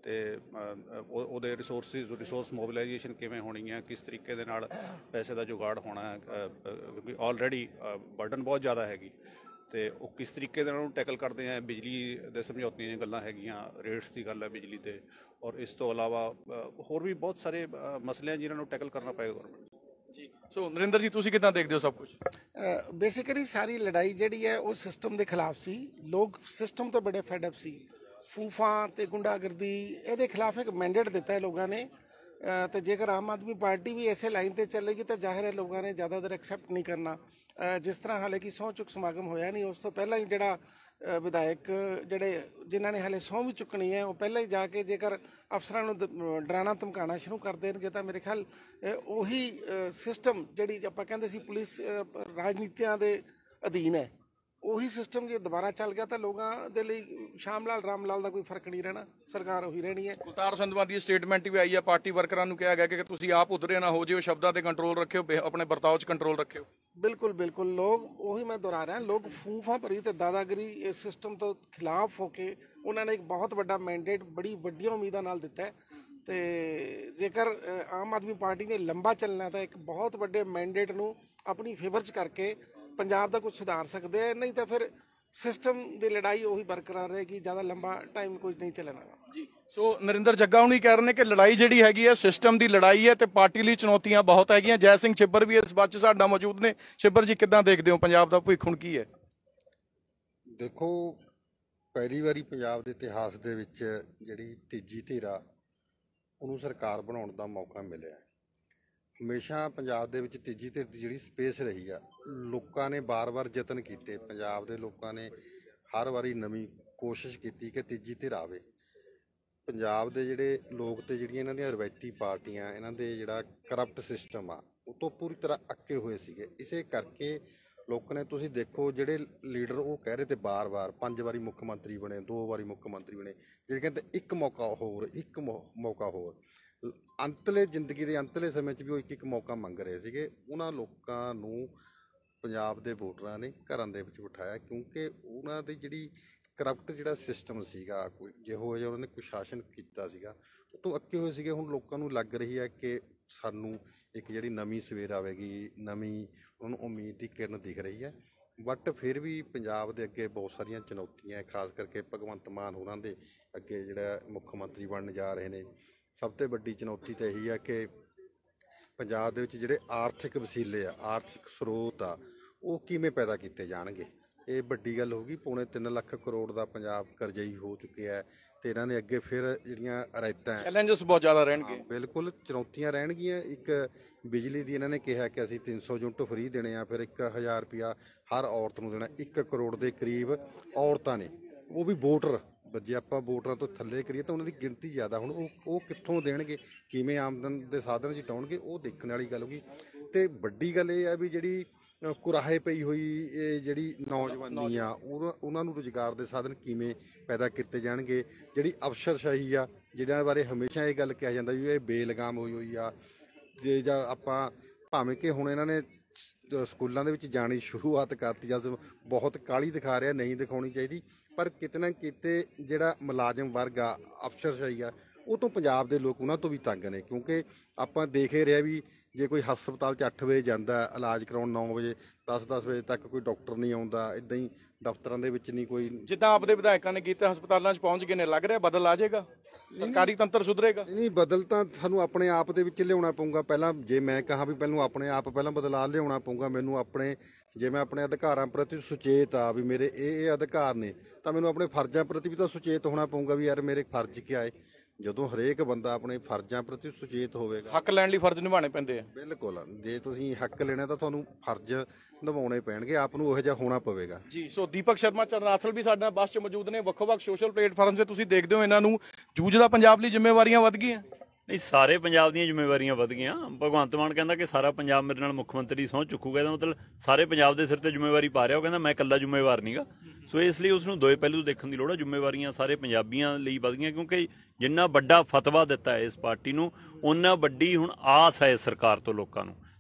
ਤੇ ਉਹਦੇ ਰਿਸੋਰਸ ਮੋਬਿਲਾਈਜੇਸ਼ਨ ਕਿਵੇਂ ਹੋਣੀ ਹੈ, ਕਿਸ ਤਰੀਕੇ ਦੇ ਨਾਲ ਪੈਸੇ ਦਾ ਜੁਗਾੜ ਹੋਣਾ ਹੈ, ਕਿਉਂਕਿ ਆਲਰੇਡੀ ਬਰਡਨ ਬਹੁਤ ਜ਼ਿਆਦਾ ਹੈਗੀ, ਤੇ ਉਹ ਕਿਸ ਤਰੀਕੇ ਦੇ ਨਾਲ ਉਹਨੂੰ ਟੈਕਲ ਕਰਦੇ ਆ। ਬਿਜਲੀ ਦੇ ਸਮਝੌਤੀਆਂ ਦੀਆਂ ਗੱਲਾਂ ਹੈਗੀਆਂ, ਰੇਟਸ ਦੀ ਗੱਲ ਹੈ ਬਿਜਲੀ ਤੇ, ਔਰ ਇਸ ਤੋਂ ਇਲਾਵਾ ਹੋਰ ਵੀ ਬਹੁਤ ਸਾਰੇ ਮਸਲੇ ਆ ਜਿਨ੍ਹਾਂ ਨੂੰ ਟੈਕਲ ਕਰਨਾ ਪਏਗਾ ਗਵਰਨਮੈਂਟ ਜੀ। ਸੋ ਨਰਿੰਦਰ ਜੀ, ਤੁਸੀਂ ਕਿੱਦਾਂ ਦੇਖਦੇ ਹੋ ਸਭ ਕੁਝ? ਬੇਸਿਕਲੀ ਸਾਰੀ ਲੜਾਈ ਜਿਹੜੀ ਹੈ ਉਹ ਸਿਸਟਮ ਦੇ ਖਿਲਾਫ ਸੀ। ਲੋਕ ਸਿਸਟਮ ਤੋਂ ਬੜੇ ਫੈਡ ਅਪ ਸੀ। ਫੂਫਾਂ ਤੇ ਗੁੰਡਾਗਰਦੀ ਇਹਦੇ ਖਿਲਾਫ ਇੱਕ ਮੈਂਡੇਟ ਦਿੱਤਾ ਹੈ ਲੋਕਾਂ ਨੇ, ਤੇ ਜੇਕਰ ਆਮ ਆਦਮੀ ਪਾਰਟੀ ਵੀ ਇਸੇ ਲਾਈਨ ਤੇ ਚੱਲੇਗੀ ਤਾਂ ਜ਼ਾਹਿਰ ਹੈ ਲੋਕਾਂ ਨੇ ਜ਼ਿਆਦਾਤਰ ਐਕਸੈਪਟ ਨਹੀਂ ਕਰਨਾ। ਜਿਸ ਤਰ੍ਹਾਂ ਹਾਲੇ ਕਿ ਸਹੁੰ ਚੁੱਕ ਸਮਾਗਮ ਹੋਇਆ ਨਹੀਂ, ਉਸ ਤੋਂ ਪਹਿਲਾਂ ਹੀ ਜਿਹੜਾ ਵਿਧਾਇਕ ਜਿਨ੍ਹਾਂ ਨੇ ਹਾਲੇ ਸਹੁੰ ਵੀ ਚੁੱਕਣੀ ਹੈ ਉਹ ਪਹਿਲਾਂ ਹੀ ਜਾ ਕੇ ਜੇਕਰ ਅਫਸਰਾਂ ਨੂੰ ਡਰਾਉਣਾ ਧਮਕਾਉਣਾ ਸ਼ੁਰੂ ਕਰ ਦੇਣਗੇ ਤਾਂ ਮੇਰੇ ਖਿਆਲ ਉਹੀ ਸਿਸਟਮ ਜਿਹੜੀ ਆਪਾਂ ਕਹਿੰਦੇ ਸੀ ਪੁਲਿਸ ਰਾਜਨੀਤੀਆਂ ਦੇ ਅਧੀਨ ਹੈ, ਉਹੀ ਸਿਸਟਮ ਜੇ ਦੁਬਾਰਾ ਚੱਲ ਗਿਆ ਤਾਂ ਲੋਕਾਂ ਦੇ ਲਈ ਸ਼ਾਮ ਲਾਲ ਰਾਮ ਲਾਲ ਦਾ ਕੋਈ ਫਰਕ ਨਹੀਂ ਰਹਿਣਾ, ਸਰਕਾਰ ਉਹੀ ਰਹਿਣੀ ਹੈ। ਕੁਲਤਾਰ ਸੰਧਵਾ ਦੀ ਸਟੇਟਮੈਂਟ ਵੀ ਆਈ ਹੈ, ਪਾਰਟੀ ਵਰਕਰਾਂ ਨੂੰ ਕਿਹਾ ਗਿਆ ਕਿ ਤੁਸੀਂ ਆਪ ਉਧਰੇ ਨਾ ਹੋ ਜਿਓ, ਸ਼ਬਦਾਂ ਤੇ ਕੰਟਰੋਲ ਰੱਖਿਓ, ਆਪਣੇ ਵਰਤਾਓ 'ਚ ਕੰਟਰੋਲ ਰੱਖਿਓ। ਬਿਲਕੁਲ ਬਿਲਕੁਲ, ਲੋਕ ਉਹੀ ਮੈਂ ਦੁਹਰਾ ਰਿਹਾ, ਲੋਕ ਫੂਫਾ ਭਰੀ ਤੇ ਦਾਦਾਗਰੀ ਇਸ ਸਿਸਟਮ ਤੋਂ ਖਿਲਾਫ ਹੋ ਕੇ ਉਹਨਾਂ ਨੇ ਇੱਕ ਬਹੁਤ ਵੱਡਾ ਮੈਂਡੇਟ ਬੜੀ ਵੱਡੀਆਂ ਉਮੀਦਾਂ ਨਾਲ ਦਿੱਤਾ ਹੈ, ਤੇ ਜੇਕਰ ਆਮ ਆਦਮੀ ਪਾਰਟੀ ਨੇ ਲੰਬਾ ਚੱਲਣਾ ਤਾਂ ਇੱਕ ਬਹੁਤ ਵੱਡੇ ਮੈਂਡੇਟ ਨੂੰ ਆਪਣੀ ਫੇਵਰ 'ਚ ਕਰਕੇ ਪੰਜਾਬ ਦਾ ਕੁਝ ਸੁਧਾਰ ਸਕਦੇ ਆ, ਨਹੀਂ ਤਾਂ ਫਿਰ ਸਿਸਟਮ ਦੀ ਲੜਾਈ ਉਹੀ ਬਰਕਰਾਰ ਰਹੇਗੀ, ਜ਼ਿਆਦਾ ਲੰਬਾ ਟਾਈਮ ਕੁਝ ਨਹੀਂ ਚੱਲਣਾ ਜੀ। ਸੋ ਨਰਿੰਦਰ ਜੱਗਾ ਹੁਣੀ ਕਹਿ ਰਹੇ ਨੇ ਕਿ ਲੜਾਈ ਜਿਹੜੀ ਹੈਗੀ ਹੈ ਸਿਸਟਮ ਦੀ ਲੜਾਈ ਹੈ ਤੇ ਪਾਰਟੀ ਲਈ ਚੁਣੌਤੀਆਂ ਬਹੁਤ ਹੈਗੀਆਂ। ਜੈ ਸਿੰਘ ਛਿੱਬਰ ਵੀ ਇਸ ਬਾਤ 'ਚ ਸਾਡਾ ਮੌਜੂਦ ਨੇ। ਛਿੱਬਰ ਜੀ, ਕਿੱਦਾਂ ਦੇਖਦੇ ਹੋ ਪੰਜਾਬ ਦਾ ਭਵਿੱਖ ਹੁਣ ਕੀ ਹੈ? ਦੇਖੋ, ਪਹਿਲੀ ਵਾਰੀ ਪੰਜਾਬ ਦੇ ਇਤਿਹਾਸ ਦੇ ਵਿੱਚ ਜਿਹੜੀ ਤੀਜੀ ਧਿਰਾ ਉਹਨੂੰ ਸਰਕਾਰ ਬਣਾਉਣ ਦਾ ਮੌਕਾ ਮਿਲਿਆ। ਹਮੇਸ਼ਾ ਪੰਜਾਬ ਦੇ ਵਿੱਚ ਤੀਜੀ ਧਿਰ ਦੀ ਜਿਹੜੀ ਸਪੇਸ ਰਹੀ ਆ, ਲੋਕਾਂ ਨੇ ਵਾਰ-ਵਾਰ ਯਤਨ ਕੀਤੇ, ਪੰਜਾਬ ਦੇ ਲੋਕਾਂ ਨੇ ਹਰ ਵਾਰੀ ਨਵੀਂ ਕੋਸ਼ਿਸ਼ ਕੀਤੀ ਕਿ ਤੀਜੀ ਧਿਰ ਆਵੇ। ਪੰਜਾਬ ਦੇ ਜਿਹੜੇ ਲੋਕ ਤੇ ਜਿਹੜੀਆਂ ਇਹਨਾਂ ਦੀਆਂ ਰਵਾਇਤੀ ਪਾਰਟੀਆਂ, ਇਹਨਾਂ ਦੇ ਜਿਹੜਾ ਕਰਪਟ ਸਿਸਟਮ ਆ ਉਹ ਤੋਂ ਪੂਰੀ ਤਰ੍ਹਾਂ ਅੱਕੇ ਹੋਏ ਸੀਗੇ। ਇਸੇ ਕਰਕੇ ਲੋਕਾਂ ਨੇ, ਤੁਸੀਂ ਦੇਖੋ, ਜਿਹੜੇ ਲੀਡਰ ਉਹ ਕਹਿ ਰਹੇ ਤੇ ਵਾਰ-ਵਾਰ 5 ਵਾਰੀ ਮੁੱਖ ਮੰਤਰੀ ਬਣੇ, 2 ਵਾਰੀ ਮੁੱਖ ਮੰਤਰੀ ਬਣੇ, ਜਿਹੜੇ ਕਹਿੰਦੇ ਇੱਕ ਮੌਕਾ ਹੋਰ, ਅੰਤਲੇ ਜ਼ਿੰਦਗੀ ਦੇ ਅੰਤਲੇ ਸਮੇਂ 'ਚ ਵੀ ਉਹ ਇੱਕ ਮੌਕਾ ਮੰਗ ਰਹੇ ਸੀਗੇ। ਉਹਨਾਂ ਲੋਕਾਂ ਨੂੰ ਪੰਜਾਬ ਦੇ ਵੋਟਰਾਂ ਨੇ ਘਰਾਂ ਦੇ ਵਿੱਚ ਬਿਠਾਇਆ, ਕਿਉਂਕਿ ਉਹਨਾਂ ਦੀ ਜਿਹੜੀ ਕਰਪਟ ਜਿਹੜਾ ਸਿਸਟਮ ਸੀਗਾ, ਕੋਈ ਜਿਹੋ ਜਿਹਾ ਉਹਨਾਂ ਨੇ ਕੁਸ਼ਾਸਨ ਕੀਤਾ ਸੀਗਾ, ਉਹ ਤੋਂ ਅੱਕੇ ਹੋਏ ਸੀਗੇ। ਹੁਣ ਲੋਕਾਂ ਨੂੰ ਲੱਗ ਰਹੀ ਹੈ ਕਿ ਸਾਨੂੰ ਇੱਕ ਜਿਹੜੀ ਨਵੀਂ ਸਵੇਰ ਆਵੇਗੀ, ਨਵੀਂ ਉਹਨਾਂ ਨੂੰ ਉਮੀਦ ਦੀ ਕਿਰਨ ਦਿਖ ਰਹੀ ਹੈ। ਬਟ ਫਿਰ ਵੀ ਪੰਜਾਬ ਦੇ ਅੱਗੇ ਬਹੁਤ ਸਾਰੀਆਂ ਚੁਣੌਤੀਆਂ, ਖਾਸ ਕਰਕੇ ਭਗਵੰਤ ਮਾਨ ਹੋਰਾਂ ਦੇ ਅੱਗੇ ਜਿਹੜਾ ਮੁੱਖ ਮੰਤਰੀ ਬਣਨ ਜਾ ਰਹੇ ਨੇ। ਸਭ ਤੋਂ ਵੱਡੀ ਚੁਣੌਤੀ ਤਾਂ ਇਹੀ ਹੈ ਕਿ ਪੰਜਾਬ ਦੇ ਵਿੱਚ ਜਿਹੜੇ ਆਰਥਿਕ ਵਸੀਲੇ ਆ, ਆਰਥਿਕ ਸਰੋਤ ਆ, ਉਹ ਕਿਵੇਂ ਪੈਦਾ ਕੀਤੇ ਜਾਣਗੇ। ਇਹ ਵੱਡੀ ਗੱਲ ਹੋਊਗੀ। 3.25 ਲੱਖ ਕਰੋੜ ਦਾ ਪੰਜਾਬ ਕਰਜ਼ਈ ਹੋ ਚੁੱਕਿਆ ਹੈ, ਤੇ ਇਹਨਾਂ ਨੇ ਅੱਗੇ ਫਿਰ ਜਿਹੜੀਆਂ ਰਾਇਤਾਂ, ਚੈਲੰਜਸ ਬਹੁਤ ਜ਼ਿਆਦਾ ਰਹਿਣਗੇ। ਬਿਲਕੁਲ ਚੁਣੌਤੀਆਂ ਰਹਿਣਗੀਆਂ। ਇੱਕ ਬਿਜਲੀ ਦੀ ਇਹਨਾਂ ਨੇ ਕਿਹਾ ਕਿ ਅਸੀਂ 300 ਯੂਨਿਟ ਫਰੀ ਦੇਣੇ ਆ, ਫਿਰ 1000 ਰੁਪਇਆ ਹਰ ਔਰਤ ਨੂੰ ਦੇਣਾ। 1 ਕਰੋੜ ਦੇ ਕਰੀਬ ਔਰਤਾਂ ਨੇ, ਉਹ ਵੀ ਵੋਟਰ। ਜੇ ਆਪਾਂ ਵੋਟਰਾਂ ਤੋਂ ਥੱਲੇ ਕਰੀਏ ਤਾਂ ਉਹਨਾਂ ਦੀ ਗਿਣਤੀ ਜ਼ਿਆਦਾ। ਹੁਣ ਉਹ ਕਿੱਥੋਂ ਦੇਣਗੇ, ਕਿਵੇਂ ਆਮਦਨ ਦੇ ਸਾਧਨ ਜਟਾਉਣਗੇ, ਉਹ ਦੇਖਣ ਵਾਲੀ ਗੱਲ ਹੋਗੀ। ਤੇ ਵੱਡੀ ਗੱਲ ਇਹ ਆ ਵੀ ਜਿਹੜੀ ਕੁਰਾਹੇ ਪਈ ਹੋਈ ਇਹ ਜਿਹੜੀ ਨੌਜਵਾਨੀ ਆ, ਉਹਨਾਂ ਨੂੰ ਰੁਜ਼ਗਾਰ ਦੇ ਸਾਧਨ ਕਿਵੇਂ ਪੈਦਾ ਕੀਤੇ ਜਾਣਗੇ। ਜਿਹੜੀ ਅਫਸਰਸ਼ਾਹੀ ਆ, ਜਿਹਨਾਂ ਬਾਰੇ ਹਮੇਸ਼ਾ ਇਹ ਗੱਲ ਕਿਹਾ ਜਾਂਦਾ ਵੀ ਇਹ ਬੇਲਗਾਮ ਹੋਈ ਆ, ਜੇ ਜਾਂ ਆਪਾਂ ਭਾਵੇਂ ਕਿ ਹੁਣ ਇਹਨਾਂ ਨੇ ਸਕੂਲਾਂ ਦੇ ਵਿੱਚ ਜਾਣੀ ਸ਼ੁਰੂਆਤ ਕਰਤੀ, ਜਦ ਬਹੁਤ ਕਾਹਲੀ ਦਿਖਾ ਰਿਹਾ, ਨਹੀਂ ਦਿਖਾਉਣੀ ਚਾਹੀਦੀ, ਪਰ ਕਿਤੇ ਨਾ ਕਿਤੇ ਜਿਹੜਾ ਮੁਲਾਜ਼ਮ ਵਰਗ ਆ, ਅਫਸਰਸ਼ਾਹੀ ਆ, ਉਹ ਤੋਂ ਪੰਜਾਬ ਦੇ ਲੋਕ ਉਹਨਾਂ ਤੋਂ ਵੀ ਤੰਗ ਨੇ। ਕਿਉਂਕਿ ਆਪਾਂ ਦੇਖ ਰਿਹਾ ਵੀ ਜੇ ਕੋਈ ਹਸਪਤਾਲ 'ਚ 8 ਵਜੇ ਜਾਂਦਾ ਇਲਾਜ ਕਰਾਉਣ, 9 ਵਜੇ 10-10 ਵਜੇ ਤੱਕ ਕੋਈ ਡਾਕਟਰ ਨਹੀਂ ਆਉਂਦਾ। ਇੱਦਾਂ ਹੀ ਦਫ਼ਤਰਾਂ ਦੇ ਵਿੱਚ ਨਹੀਂ ਕੋਈ, ਜਿੱਦਾਂ ਆਪਦੇ ਵਿਧਾਇਕਾਂ ਨੇ ਕੀਤਾ, ਹਸਪਤਾਲਾਂ 'ਚ ਪਹੁੰਚ ਗਏ ਨੇ, ਲੱਗ ਰਿਹਾ ਬਦਲ ਆ ਜਾਏਗਾ, ਸਰਕਾਰੀ ਤੰਤਰ ਸੁਧਰੇਗਾ। ਨਹੀਂ, ਬਦਲ ਤਾਂ ਸਾਨੂੰ ਆਪਣੇ ਆਪ ਦੇ ਵਿੱਚ ਲਿਆਉਣਾ ਪਊਗਾ ਪਹਿਲਾਂ। ਜੇ ਮੈਂ ਕਹਾਂ ਵੀ ਪਹਿਲਾਂ ਆਪਣੇ ਆਪ ਪਹਿਲਾਂ ਬਦਲਾਅ ਲਿਆਉਣਾ ਪਊਗਾ, ਮੈਨੂੰ ਆਪਣੇ, ਜੇ ਮੈਂ ਆਪਣੇ ਅਧਿਕਾਰਾਂ ਪ੍ਰਤੀ ਸੁਚੇਤ ਆ ਵੀ ਮੇਰੇ ਇਹ ਅਧਿਕਾਰ ਨੇ, ਤਾਂ ਮੈਨੂੰ ਆਪਣੇ ਫਰਜ਼ਾਂ ਪ੍ਰਤੀ ਵੀ ਤਾਂ ਸੁਚੇਤ ਹੋਣਾ ਪਊਗਾ ਵੀ ਯਾਰ ਮੇਰੇ ਫਰਜ਼ ਕੀ ਆਏ। ਜਦੋਂ ਹਰੇਕ ਬੰਦਾ ਆਪਣੇ ਫਰਜ਼ਾਂ ਪ੍ਰਤੀ ਸੁਚੇਤ ਹੋਵੇਗਾ, ਹੱਕ ਲੈਣ ਲਈ ਫਰਜ਼ ਨਿਭਾਉਣੇ ਪੈਂਦੇ ਆ। ਬਿਲਕੁਲ, ਜੇ ਤੁਸੀਂ ਹੱਕ ਲੈਣਾ ਤਾਂ ਤੁਹਾਨੂੰ ਫਰਜ਼ ਨਿਭਾਉਣੇ ਪੈਣਗੇ, ਆਪ ਨੂੰ ਉਹੋ ਜਿਹਾ ਹੋਣਾ ਪਵੇਗਾ ਜੀ। ਸੋ ਦੀਪਕ ਸ਼ਰਮਾ ਚਰਨਾਥਲ ਵੀ ਸਾਡੇ ਨਾਲ ਬੱਸ 'ਚ ਮੌਜੂਦ ਨੇ। ਵੱਖੋ-ਵੱਖ ਸੋਸ਼ਲ ਪਲੇਟਫਾਰਮ 'ਤੇ ਤੁਸੀਂ ਦੇਖਦੇ ਹੋ ਇਹਨਾਂ ਨੂੰ, ਜੂਝਦਾ ਪੰਜਾਬ ਲਈ ਜ਼ਿੰਮੇਵਾਰੀਆਂ ਵੱਧ ਗਈਆਂ। ਨਹੀਂ, ਸਾਰੇ ਪੰਜਾਬ ਦੀਆਂ ਜ਼ਿੰਮੇਵਾਰੀਆਂ ਵਧ ਗਈਆਂ। ਭਗਵੰਤ ਮਾਨ ਕਹਿੰਦਾ ਕਿ ਸਾਰਾ ਪੰਜਾਬ ਮੇਰੇ ਨਾਲ ਮੁੱਖ ਮੰਤਰੀ ਸਹੁੰ ਚੁੱਕੂਗਾ, ਇਹਦਾ ਮਤਲਬ ਸਾਰੇ ਪੰਜਾਬ ਦੇ ਸਿਰ ਤੇ ਜ਼ਿੰਮੇਵਾਰੀ ਪਾ ਰਿਹਾ। ਉਹ ਕਹਿੰਦਾ ਮੈਂ ਇਕੱਲਾ ਜ਼ਿੰਮੇਵਾਰ ਨਹੀਂਗਾ। ਸੋ ਇਸ ਲਈ ਉਸ ਨੂੰ ਦੋਏ ਪਹਿਲੂ ਦੇਖਣ ਦੀ ਲੋੜ ਹੈ। ਜ਼ਿੰਮੇਵਾਰੀਆਂ ਸਾਰੇ ਪੰਜਾਬੀਆਂ ਲਈ ਵਧ ਗਈਆਂ, ਕਿਉਂਕਿ ਜਿੰਨਾ ਵੱਡਾ ਫਤਵਾ ਦਿੱਤਾ ਹੈ ਇਸ ਪਾਰਟੀ ਨੂੰ, ਓਨਾ ਵੱਡੀ ਹੁਣ ਆਸ ਹੈ ਇਸ ਸਰਕਾਰ ਤੋਂ ਲੋਕਾਂ ਨੂੰ।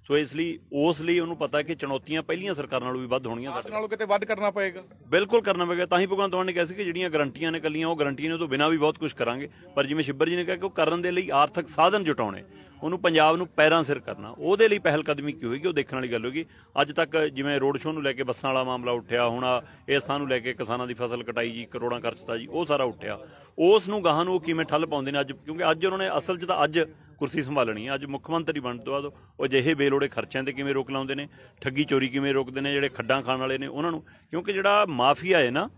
ਸੋ ਇਸ ਲਈ ਉਹਨੂੰ ਪਤਾ ਕਿ ਚੁਣੌਤੀਆਂ ਪਹਿਲੀਆਂ ਸਰਕਾਰਾਂ ਨਾਲੋਂ ਵੀ ਵੱਧ ਹੋਣੀਆਂ। ਆਸ ਨਾਲੋਂ ਕਿਤੇ ਵੱਧ ਕਰਨਾ ਪਏਗਾ। ਬਿਲਕੁਲ ਕਰਨਾ ਪਏਗਾ। ਤਾਂ ਹੀ ਭਗਵੰਤ ਮਾਨ ਨੇ ਕਿਹਾ ਸੀ ਕਿ ਜਿਹੜੀਆਂ ਗਰੰਟੀਆਂ ਨੇ ਕੱਲੀਆਂ ਉਹ ਗਰੰਟੀਆਂ ਨੇ, ਉਹ ਤੋਂ ਬਿਨਾਂ ਵੀ ਬਹੁਤ ਕੁਝ ਕਰਾਂਗੇ। ਪਰ ਜਿਵੇਂ ਛਿੱਬਰ ਜੀ ਨੇ ਕਿਹਾ ਕਿ ਉਹ ਕਰਨ ਦੇ ਲਈ ਆਰਥਿਕ ਸਾਧਨ ਜੁਟਾਉਣੇ, ਉਹਨੂੰ ਪੰਜਾਬ ਨੂੰ ਪੈਰਾਂ ਸਿਰ ਕਰਨਾ, ਉਹਦੇ ਲਈ ਪਹਿਲ ਕਦਮੀ ਕੀ ਹੋਏਗੀ ਉਹ ਦੇਖਣ ਵਾਲੀ ਗੱਲ ਹੋਏਗੀ। ਅੱਜ ਤੱਕ ਜਿਵੇਂ ਰੋਡ ਸ਼ੋਅ ਨੂੰ ਲੈ ਕੇ ਬੱਸਾਂ ਵਾਲਾ ਮਾਮਲਾ ਉੱਠਿਆ, ਹੁਣ ਇਸ ਥਾਂ ਨੂੰ ਲੈ ਕੇ ਕਿਸਾਨਾਂ ਦੀ ਫਸਲ ਕਟਾਈ ਜੀ, ਕਰੋੜਾਂ ਖਰਚਤਾ ਜੀ, ਉਹ ਸਾਰਾ ਉੱਠਿਆ। ਉਸ ਨੂੰ ਗਾਹਾਂ ਨੂੰ ਉਹ ਕਿਵੇਂ ਠੱਲ ਪਾਉਂਦੇ ਨੇ ਅੱਜ, ਕਿਉਂਕਿ ਅੱਜ ਉਹਨਾਂ ਨੇ ਅਸਲ 'ਚ ਤਾਂ ਅੱਜ ਕੁਰਸੀ ਸੰਭਾਲਣੀ ਹੈ। ਅੱਜ ਮੁੱਖ ਮੰਤਰੀ ਬਣਨ ਤੋਂ ਬਾਅਦ ਉਹ ਅਜਿਹੇ ਬੇਲੋੜੇ ਖਰਚਿਆਂ ਤੇ ਕਿਵੇਂ ਰੋਕ ਲਾਉਂਦੇ ਨੇ, ਠੱਗੀ ਚੋਰੀ ਕਿਵੇਂ ਰੋਕਦੇ ਨੇ, ਜਿਹੜੇ ਖੱਡਾਂ ਖਾਣ ਵਾਲੇ ਨੇ ਉਹਨਾਂ ਨੂੰ, ਕਿਉਂਕਿ ਜਿਹੜਾ ਮਾਫੀਆ ਹੈ ਨਾ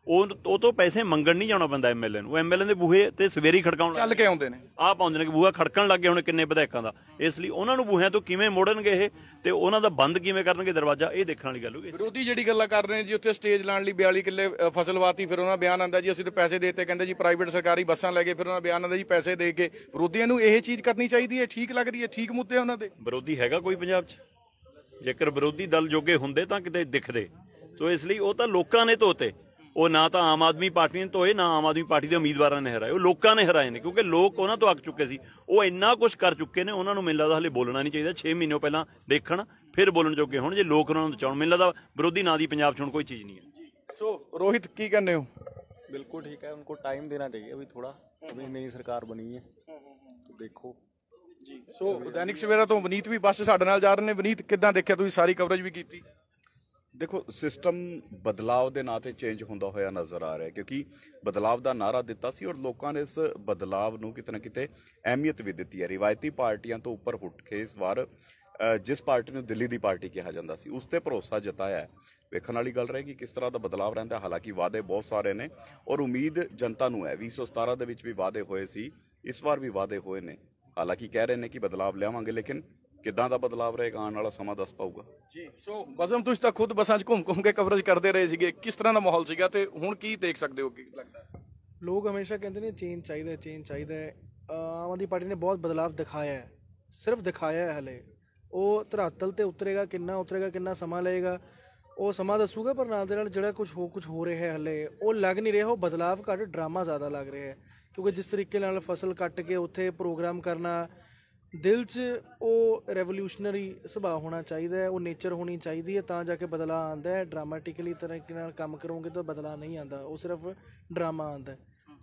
ਉਹ ਤੋਂ ਪੈਸੇ ਮੰਗਣ ਨਹੀਂ ਜਾਣਾ ਪੈਂਦਾ ਐਮਐਲਏ ਨੂੰ। ਉਹ ਐਮਐਲਏ ਦੇ ਬੂਹੇ ਤੇ ਸਵੇਰੇ ਹੀ ਖੜਕਾਉਣ ਚੱਲ ਕੇ ਆਉਂਦੇ ਨੇ, ਆਹ ਪਾਉਂਦੇ ਨੇ ਕਿ ਬੂਹਾ ਖੜਕਣ ਲੱਗ ਗਏ ਹੁਣ ਕਿੰਨੇ ਵਿਧਾਇਕਾਂ ਦਾ। ਇਸ ਲਈ ਉਹਨਾਂ ਨੂੰ ਬੂਹਿਆਂ ਤੋਂ ਕਿਵੇਂ ਮੋੜਨਗੇ ਇਹ ਤੇ ਉਹਨਾਂ ਦਾ ਬੰਦ ਕਿਵੇਂ ਕਰਨਗੇ ਦਰਵਾਜ਼ਾ, ਇਹ ਦੇਖਣ ਵਾਲੀ ਗੱਲ ਹੋਊਗੀ। ਵਿਰੋਧੀ ਜਿਹੜੀ ਗੱਲਾਂ ਕਰ ਰਹੇ ਨੇ ਜੀ, ਉੱਥੇ ਸਟੇਜ ਲਾਉਣ ਲਈ 42 ਕਿੱਲੇ ਫਸਲ ਵਾਤੀ, ਫਿਰ ਉਹਨਾਂ ਬਿਆਨ ਆਉਂਦਾ ਜੀ ਅਸੀਂ ਤਾਂ ਪੈਸੇ ਦੇ ਦਿੱਤੇ, ਕਹਿੰਦੇ ਜੀ ਪ੍ਰਾਈਵੇਟ ਸਰਕਾਰੀ ਬੱਸਾਂ ਲੈ ਗਏ, ਫਿਰ ਉਹਨਾਂ ਬਿਆਨ ਆਉਂਦਾ ਜੀ ਪੈਸੇ ਦੇ ਕੇ। ਵਿਰੋਧੀਆਂ ਨੂੰ ਇਹ ਚੀਜ਼ ਕਰਨੀ ਚਾਹੀਦੀ ਹੈ, ਠੀਕ ਲੱਗਦੀ ਹੈ, ਠੀਕ ਮੁੱਦੇ ਉਹਨਾਂ ਦੇ। ਵਿਰੋਧੀ ਹੈਗਾ ਕੋਈ ਪੰਜਾਬ 'ਚ? ਜੇਕਰ ਵਿਰੋਧੀ ਦਲ ਜੋਗੇ ਹੁੰਦੇ ਤਾਂ ਕਿਤੇ ਦਿਖਦੇ। ਸੋ ਇਸ ਲਈ ਉਹ ਤਾਂ ਲੋਕਾਂ ਨੇ ਧੋਤੇ, ਉਹ ਨਾ ਤਾਂ ਆਮ ਆਦਮੀ ਪਾਰਟੀ ਨੇ ਧੋਏ, ਨਾ ਆਮ ਆਦਮੀ ਪਾਰਟੀ ਦੇ ਉਮੀਦਵਾਰਾਂ ਨੇ ਹਰਾਏ, ਉਹ ਲੋਕਾਂ ਨੇ ਹਰਾਏ ਨੇ, ਕਿਉਂਕਿ ਲੋਕ ਉਹਨਾਂ ਤੋਂ ਅੱਕ ਚੁੱਕੇ ਸੀ। ਉਹ ਇੰਨਾ ਕੁਝ ਕਰ ਚੁੱਕੇ ਨੇ, ਉਹਨਾਂ ਨੂੰ ਮੈਨੂੰ ਲੱਗਦਾ ਹਲੇ ਬੋਲਣਾ ਨਹੀਂ ਚਾਹੀਦਾ। 6 ਮਹੀਨੇ ਪਹਿਲਾਂ ਦੇਖਣ ਫਿਰ ਬੋਲਣ ਜੋਗੇ ਹੁਣ, ਜੇ ਲੋਕ ਉਹਨਾਂ ਨੂੰ ਬਚਾਉਣ। ਮੈਨੂੰ ਲੱਗਦਾ ਵਿਰੋਧੀ ਨਾਂ ਦੀ ਪੰਜਾਬ 'ਚ ਹੁਣ ਕੋਈ ਚੀਜ਼ ਨਹੀਂ ਹੈ। ਸੋ ਰੋਹਿਤ ਕੀ ਕਹਿੰਦੇ ਹੋ? बिल्कुल ठीक है, उनको टाइम देना चाहिए अभी थोड़ा, अभी नई सरकार बनी है तो देखो ਜੀ। ਸੋ ਦੈਨਿਕ ਸਵੇਰਾ ਤੋਂ ਵਨੀਤ ਵੀ ਬੱਸ ਸਾਡੇ ਨਾਲ ਜਾ ਰਹੇ ਨੇ। ਵਨੀਤ, ਕਿੱਦਾਂ ਦੇਖਿਆ ਤੁਸੀਂ? ਸਾਰੀ ਕਵਰੇਜ ਵੀ ਕੀਤੀ। ਦੇਖੋ, ਸਿਸਟਮ ਬਦਲਾਵ ਦੇ ਨਾਂ ਤੇ ਚੇਂਜ ਹੁੰਦਾ ਹੋਇਆ ਨਜ਼ਰ ਆ ਰਿਹਾ, ਕਿਉਂਕਿ ਬਦਲਾਵ ਦਾ ਨਾਰਾ ਦਿੱਤਾ ਸੀ ਔਰ ਲੋਕਾਂ ਨੇ ਇਸ ਬਦਲਾਵ ਨੂੰ ਕਿਤੇ ਨਾ ਕਿਤੇ ਅਹਿਮੀਅਤ ਵੀ ਦਿੱਤੀ ਹੈ। ਰਿਵਾਇਤੀ ਪਾਰਟੀਆਂ ਤੋਂ ਉੱਪਰ ਉੱਠ ਕੇ ਇਸ ਵਾਰ ਜਿਸ ਪਾਰਟੀ ਨੂੰ ਦਿੱਲੀ ਦੀ ਪਾਰਟੀ ਕਿਹਾ ਜਾਂਦਾ ਸੀ ਉਸ ਤੇ ਭਰੋਸਾ ਜਤਾਇਆ ਹੈ। ਵੇਖਣ ਵਾਲੀ ਗੱਲ ਰਹੇਗੀ ਕਿਸ ਤਰ੍ਹਾਂ ਦਾ ਬਦਲਾਵ ਰਹਿੰਦਾ। ਹਾਲਾਂਕਿ ਵਾਅਦੇ ਬਹੁਤ ਸਾਰੇ ਨੇ ਔਰ ਉਮੀਦ ਜਨਤਾ ਨੂੰ ਹੈ। 2017 ਦੇ ਵਿੱਚ ਵੀ ਵਾਅਦੇ ਹੋਏ ਸੀ, ਇਸ ਵਾਰ ਵੀ ਵਾਅਦੇ ਹੋਏ ਨੇ। ਹਾਲਾਂਕਿ ਕਹਿ ਰਹੇ ਨੇ ਕਿ ਬਦਲਾਵ ਲਿਆਵਾਂਗੇ, ਲੇਕਿਨ ਕਿੱਦਾਂ ਦਾ ਬਦਲਾਵ ਰਹੇਗਾ ਆਉਣ ਵਾਲਾ ਸਮਾਂ ਦੱਸ ਪਾਊਗਾ ਜੀ। ਸੋ ਬਜ਼ਮ, ਤੁਸੀਂ ਤਾਂ ਖੁਦ ਬੱਸਾਂ 'ਚ ਘੁੰਮ ਕੇ ਕਵਰੇਜ ਕਰਦੇ ਰਹੇ ਸੀਗੇ, ਕਿਸ ਤਰ੍ਹਾਂ ਦਾ ਮਾਹੌਲ ਸੀਗਾ ਤੇ ਹੁਣ ਕੀ ਦੇਖ ਸਕਦੇ ਹੋ? ਕੀ ਲੱਗਦਾ? ਲੋਕ ਹਮੇਸ਼ਾ ਕਹਿੰਦੇ ਨੇ ਚੇਂਜ ਚਾਹੀਦਾ, ਚੇਂਜ ਚਾਹੀਦਾ ਹੈ। ਆਮ ਆਦਮੀ ਪਾਰਟੀ ਨੇ ਬਹੁਤ ਬਦਲਾਵ ਦਿਖਾਇਆ ਹੈ, ਸਿਰਫ ਦਿਖਾਇਆ ਹੈ। ਹਲੇ ਉਹ ਧਰਾਤਲ ਤੇ ਉਤਰੇਗਾ, ਕਿੰਨਾ ਸਮਾਂ ਲਏਗਾ ਉਹ ਸਮਾਂ ਦੱਸੂਗਾ। ਪਰ ਨਾਲ ਦੇ ਨਾਲ ਜਿਹੜਾ ਕੁਝ ਹੋ ਰਿਹਾ ਹੈ ਹਲੇ ਉਹ ਲੱਗ ਨਹੀਂ ਰਿਹਾ ਉਹ ਬਦਲਾਵ ਘੱਟ, ਡਰਾਮਾ ਜ਼ਿਆਦਾ ਲੱਗ ਰਿਹਾ ਹੈ। ਕਿਉਂਕਿ ਜਿਸ ਤਰੀਕੇ ਨਾਲ ਫਸਲ ਕੱਟ ਕੇ ਉੱਥੇ ਪ੍ਰੋਗਰਾਮ ਕਰਨਾ, ਦਿਲ 'ਚ ਉਹ ਰੈਵੋਲੂਸ਼ਨਰੀ ਸੁਭਾਅ ਹੋਣਾ ਚਾਹੀਦਾ ਹੈ, ਉਹ ਨੇਚਰ ਹੋਣੀ ਚਾਹੀਦੀ ਹੈ, ਤਾਂ ਜਾ ਕੇ ਬਦਲਾਅ ਆਉਂਦਾ ਹੈ। ਡਰਾਮਾਟਿਕਲੀ ਤਰੀਕੇ ਨਾਲ ਕੰਮ ਕਰੋਗੇ ਤਾਂ ਬਦਲਾਅ ਨਹੀਂ ਆਉਂਦਾ, ਉਹ ਸਿਰਫ ਡਰਾਮਾ ਆਉਂਦਾ।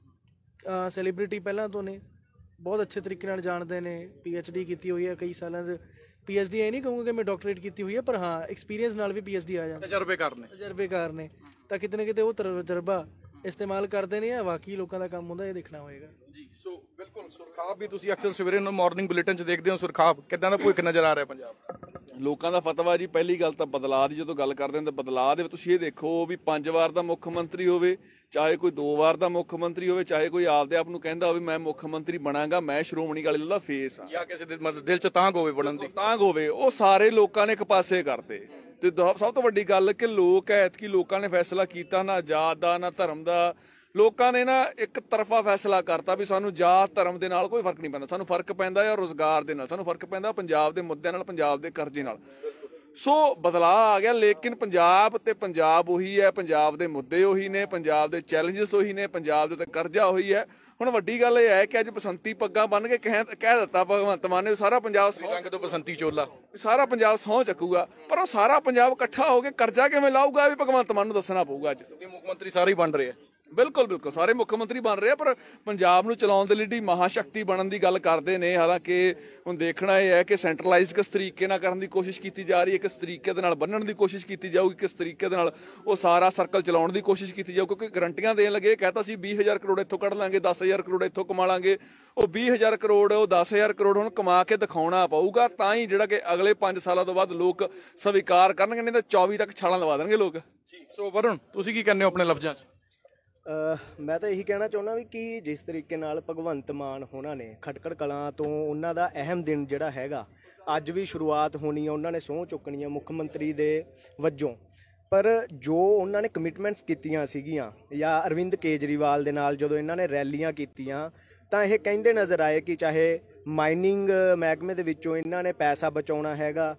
ਸੈਲੀਬ੍ਰਿਟੀ ਪਹਿਲਾਂ ਤੋਂ ਨੇ, ਬਹੁਤ ਅੱਛੇ ਤਰੀਕੇ ਨਾਲ ਜਾਣਦੇ ਨੇ, PhD ਕੀਤੀ ਹੋਈ ਹੈ ਕਈ ਸਾਲਾਂ 'ਚ। PhD ਇਹ ਨਹੀਂ ਕਹੂੰਗਾ ਕਿ ਮੈਂ ਡਾਕਟਰੇਟ ਕੀਤੀ ਹੋਈ ਹੈ, ਪਰ ਹਾਂ ਐਕਸਪੀਰੀਅੰਸ ਨਾਲ ਵੀ PhD ਆ ਜਾਂਦਾ। ਤਜਰਬੇਕਾਰ ਨੇ ਤਾਂ ਕਿਤੇ ਨਾ ਕਿਤੇ ਉਹ ਤਜਰਬਾ ਇਸਤੇਮਾਲ ਕਰਦੇ ਨੇ ਜਾਂ ਵਾਕਈ ਲੋਕਾਂ ਦਾ ਕੰਮ ਹੁੰਦਾ, ਇਹ ਦੇਖਣਾ ਹੋਏਗਾ ਜੀ। ਸੋ ਬਿਲਕੁਲ, ਸੁਰਖਾਬ ਵੀ ਤੁਸੀਂ ਅਕਸਰ ਸਵੇਰੇ ਨੂੰ ਮਾਰਨਿੰਗ ਬੁਲੇਟਿਨ 'ਚ ਦੇਖਦੇ ਹੋ। ਸੁਰਖਾਬ, ਕਿੱਦਾਂ ਦਾ ਭਵਿੱਖ ਨਜ਼ਰ ਆ ਰਿਹਾ ਪੰਜਾਬ? ਲੋਕਾਂ ਦਾ ਫਤਵਾ ਜੀ, ਪਹਿਲੀ ਗੱਲ ਤਾਂ ਬਦਲਾਅ ਦੀ ਜਦੋਂ ਗੱਲ ਕਰਦੇ ਹਾਂ ਤਾਂ ਬਦਲਾਅ ਦੇ ਵਿੱਚ ਤੁਸੀਂ ਇਹ ਦੇਖੋ ਵੀ 5 ਵਾਰ ਦਾ ਮੁੱਖ ਮੰਤਰੀ ਹੋਵੇ, ਚਾਹੇ ਕੋਈ 2 ਵਾਰ ਦਾ ਮੁੱਖ ਮੰਤਰੀ ਹੋਵੇ, ਚਾਹੇ ਕੋਈ ਆਪਦੇ ਆਪ ਨੂੰ ਕਹਿੰਦਾ ਹੋਵੇ ਮੈਂ ਮੁੱਖ ਮੰਤਰੀ ਬਣਾਂਗਾ, ਮੈਂ ਸ਼੍ਰੋਮਣੀ ਅਕਾਲੀ ਦਲ ਦਾ ਫੇਸ ਆ, ਜਾਂ ਕਿਸੇ ਦੇ ਮਤਲਬ ਦਿਲ 'ਚ ਤਾਂਘ ਹੋਵੇ ਬਣਨ ਦੀ, ਤਾਂਘ ਹੋਵੇ, ਉਹ ਸਾਰੇ ਲੋਕਾਂ ਨੇ ਇੱਕ ਪਾਸੇ ਕਰਤੇ। ਤੇ ਸਭ ਤੋਂ ਵੱਡੀ ਗੱਲ ਕਿ ਲੋਕ ਐਤਕੀ ਲੋਕਾਂ ਨੇ ਫੈਸਲਾ ਕੀਤਾ ਨਾ ਜਾਤ ਦਾ ਨਾ ਧਰਮ ਦਾ, ਲੋਕਾਂ ਨੇ ਨਾ ਇੱਕ ਤਰਫਾ ਫੈਸਲਾ ਕਰਤਾ ਵੀ ਸਾਨੂੰ ਜਾਤ ਧਰਮ ਦੇ ਨਾਲ ਕੋਈ ਫਰਕ ਨਹੀਂ ਪੈਂਦਾ, ਸਾਨੂੰ ਫਰਕ ਪੈਂਦਾ ਹੈ ਰੁਜ਼ਗਾਰ ਦੇ ਨਾਲ, ਸਾਨੂੰ ਫਰਕ ਪੈਂਦਾ ਪੰਜਾਬ ਦੇ ਮੁੱਦਿਆਂ ਨਾਲ, ਪੰਜਾਬ ਦੇ ਕਰਜ਼ੇ ਨਾਲ। ਸੋ ਬਦਲਾਅ ਆ ਗਿਆ, ਲੇਕਿਨ ਪੰਜਾਬ ਤੇ ਪੰਜਾਬ ਉਹੀ ਹੈ, ਪੰਜਾਬ ਦੇ ਮੁੱਦੇ ਉਹੀ ਨੇ, ਪੰਜਾਬ ਦੇ ਚੈਲੰਜਸ ਉਹੀ ਨੇ, ਪੰਜਾਬ ਦੇ ਉੱਤੇ ਕਰਜ਼ਾ ਉਹੀ ਹੈ। ਹੁਣ ਵੱਡੀ ਗੱਲ ਇਹ ਹੈ ਕਿ ਅੱਜ ਬਸੰਤੀ ਪੱਗਾਂ ਬੰਨ ਕੇ ਕਹਿ ਦਿੱਤਾ ਭਗਵੰਤ ਮਾਨ ਨੇ ਸਾਰਾ ਪੰਜਾਬ ਰੰਗ ਤੋਂ ਬਸੰਤੀ ਚੋਲਾ, ਸਾਰਾ ਪੰਜਾਬ ਸਹੁੰ ਚੱਕੂਗਾ, ਪਰ ਉਹ ਸਾਰਾ ਪੰਜਾਬ ਇਕੱਠਾ ਹੋ ਕੇ ਕਰਜ਼ਾ ਕਿਵੇਂ ਲਾਊਗਾ ਵੀ ਭਗਵੰਤ ਮਾਨ ਨੂੰ ਦੱਸਣਾ ਪਊਗਾ। ਅੱਜ ਮੁੱਖ ਮੰਤਰੀ ਸਾਰੇ ਹੀ ਬਣ ਰਹੇ ਆ, ਬਿਲਕੁਲ ਸਾਰੇ ਮੁੱਖ ਮੰਤਰੀ ਬਣ ਰਹੇ ਆ, ਪਰ ਪੰਜਾਬ ਨੂੰ ਚਲਾਉਣ ਦੇ ਲਈ ਮਹਾਸ਼ਕਤੀ ਬਣਨ ਦੀ ਗੱਲ ਕਰਦੇ ਨੇ। ਹਾਲਾਂਕਿ ਹੁਣ ਦੇਖਣਾ ਇਹ ਹੈ ਕਿ ਸੈਂਟਰਲਾਈਜ਼ ਕਿਸ ਤਰੀਕੇ ਨਾਲ ਕਰਨ ਦੀ ਕੋਸ਼ਿਸ਼ ਕੀਤੀ ਜਾ ਰਹੀ ਹੈ, ਕਿਸ ਤਰੀਕੇ ਦੇ ਨਾਲ ਬੰਨਣ ਦੀ ਕੋਸ਼ਿਸ਼ ਕੀਤੀ ਜਾਊਗੀ, ਕਿਸ ਤਰੀਕੇ ਦੇ ਨਾਲ ਉਹ ਸਾਰਾ ਸਰਕਲ ਚਲਾਉਣ ਦੀ ਕੋਸ਼ਿਸ਼ ਕੀਤੀ ਜਾਊ। ਕਿਉਂਕਿ ਗਰੰਟੀਆਂ ਦੇਣ ਲੱਗੇ, ਕਹਿਤਾ ਸੀ 20,000 ਕਰੋੜ ਇੱਥੋਂ ਕੱਢ ਲਾਂਗੇ, 10,000 ਕਰੋੜ ਇੱਥੋਂ ਕਮਾ ਲਾਂਗੇ। ਉਹ 20,000 ਕਰੋੜ, ਉਹ 10,000 ਕਰੋੜ ਹੁਣ ਕਮਾ ਕੇ ਦਿਖਾਉਣਾ ਪਊਗਾ, ਤਾਂ ਹੀ ਜਿਹੜਾ ਕਿ ਅਗਲੇ 5 ਸਾਲਾਂ ਤੋਂ ਬਾਅਦ ਲੋਕ ਸਵੀਕਾਰ ਕਰਨਗੇ, ਨਹੀਂ ਤਾਂ 24 ਤੱਕ ਛਾਲਾਂ ਲਵਾ ਦੇਣਗੇ ਲੋਕ। ਸੋ ਵਰੁਣ, ਤੁਸੀਂ ਕੀ ਕਹਿੰਦੇ ਹੋ ਆਪਣੇ ਲਫ਼ਜ਼ਾਂ 'ਚ? ਮੈਂ ਤਾਂ ਇਹੀ ਕਹਿਣਾ ਚਾਹੁੰਦਾ ਵੀ ਕਿ ਜਿਸ ਤਰੀਕੇ ਨਾਲ ਭਗਵੰਤ ਮਾਨ ਹੋਣਾ ਨੇ ਖਟਕੜ ਕਲਾਂ ਤੋਂ ਉਹਨਾਂ ਦਾ ਅਹਿਮ ਦਿਨ ਜਿਹੜਾ ਹੈਗਾ ਅੱਜ ਵੀ ਸ਼ੁਰੂਆਤ ਹੋਣੀ ਆ, ਉਹਨਾਂ ਨੇ ਸਹੁੰ ਚੁੱਕਣੀ ਆ ਮੁੱਖ ਮੰਤਰੀ ਦੇ ਵਜੋਂ। ਪਰ ਜੋ ਉਹਨਾਂ ਨੇ ਕਮਿਟਮੈਂਟਸ ਕੀਤੀਆਂ ਸੀਗੀਆਂ ਜਾਂ ਅਰਵਿੰਦ ਕੇਜਰੀਵਾਲ ਦੇ ਨਾਲ ਜਦੋਂ ਇਹਨਾਂ ਨੇ ਰੈਲੀਆਂ ਕੀਤੀਆਂ ਤਾਂ ਇਹ ਕਹਿੰਦੇ ਨਜ਼ਰ ਆਏ ਕਿ ਚਾਹੇ ਮਾਈਨਿੰਗ ਮਹਿਕਮੇ ਦੇ ਵਿੱਚੋਂ ਇਹਨਾਂ ਨੇ ਪੈਸਾ ਬਚਾਉਣਾ ਹੈਗਾ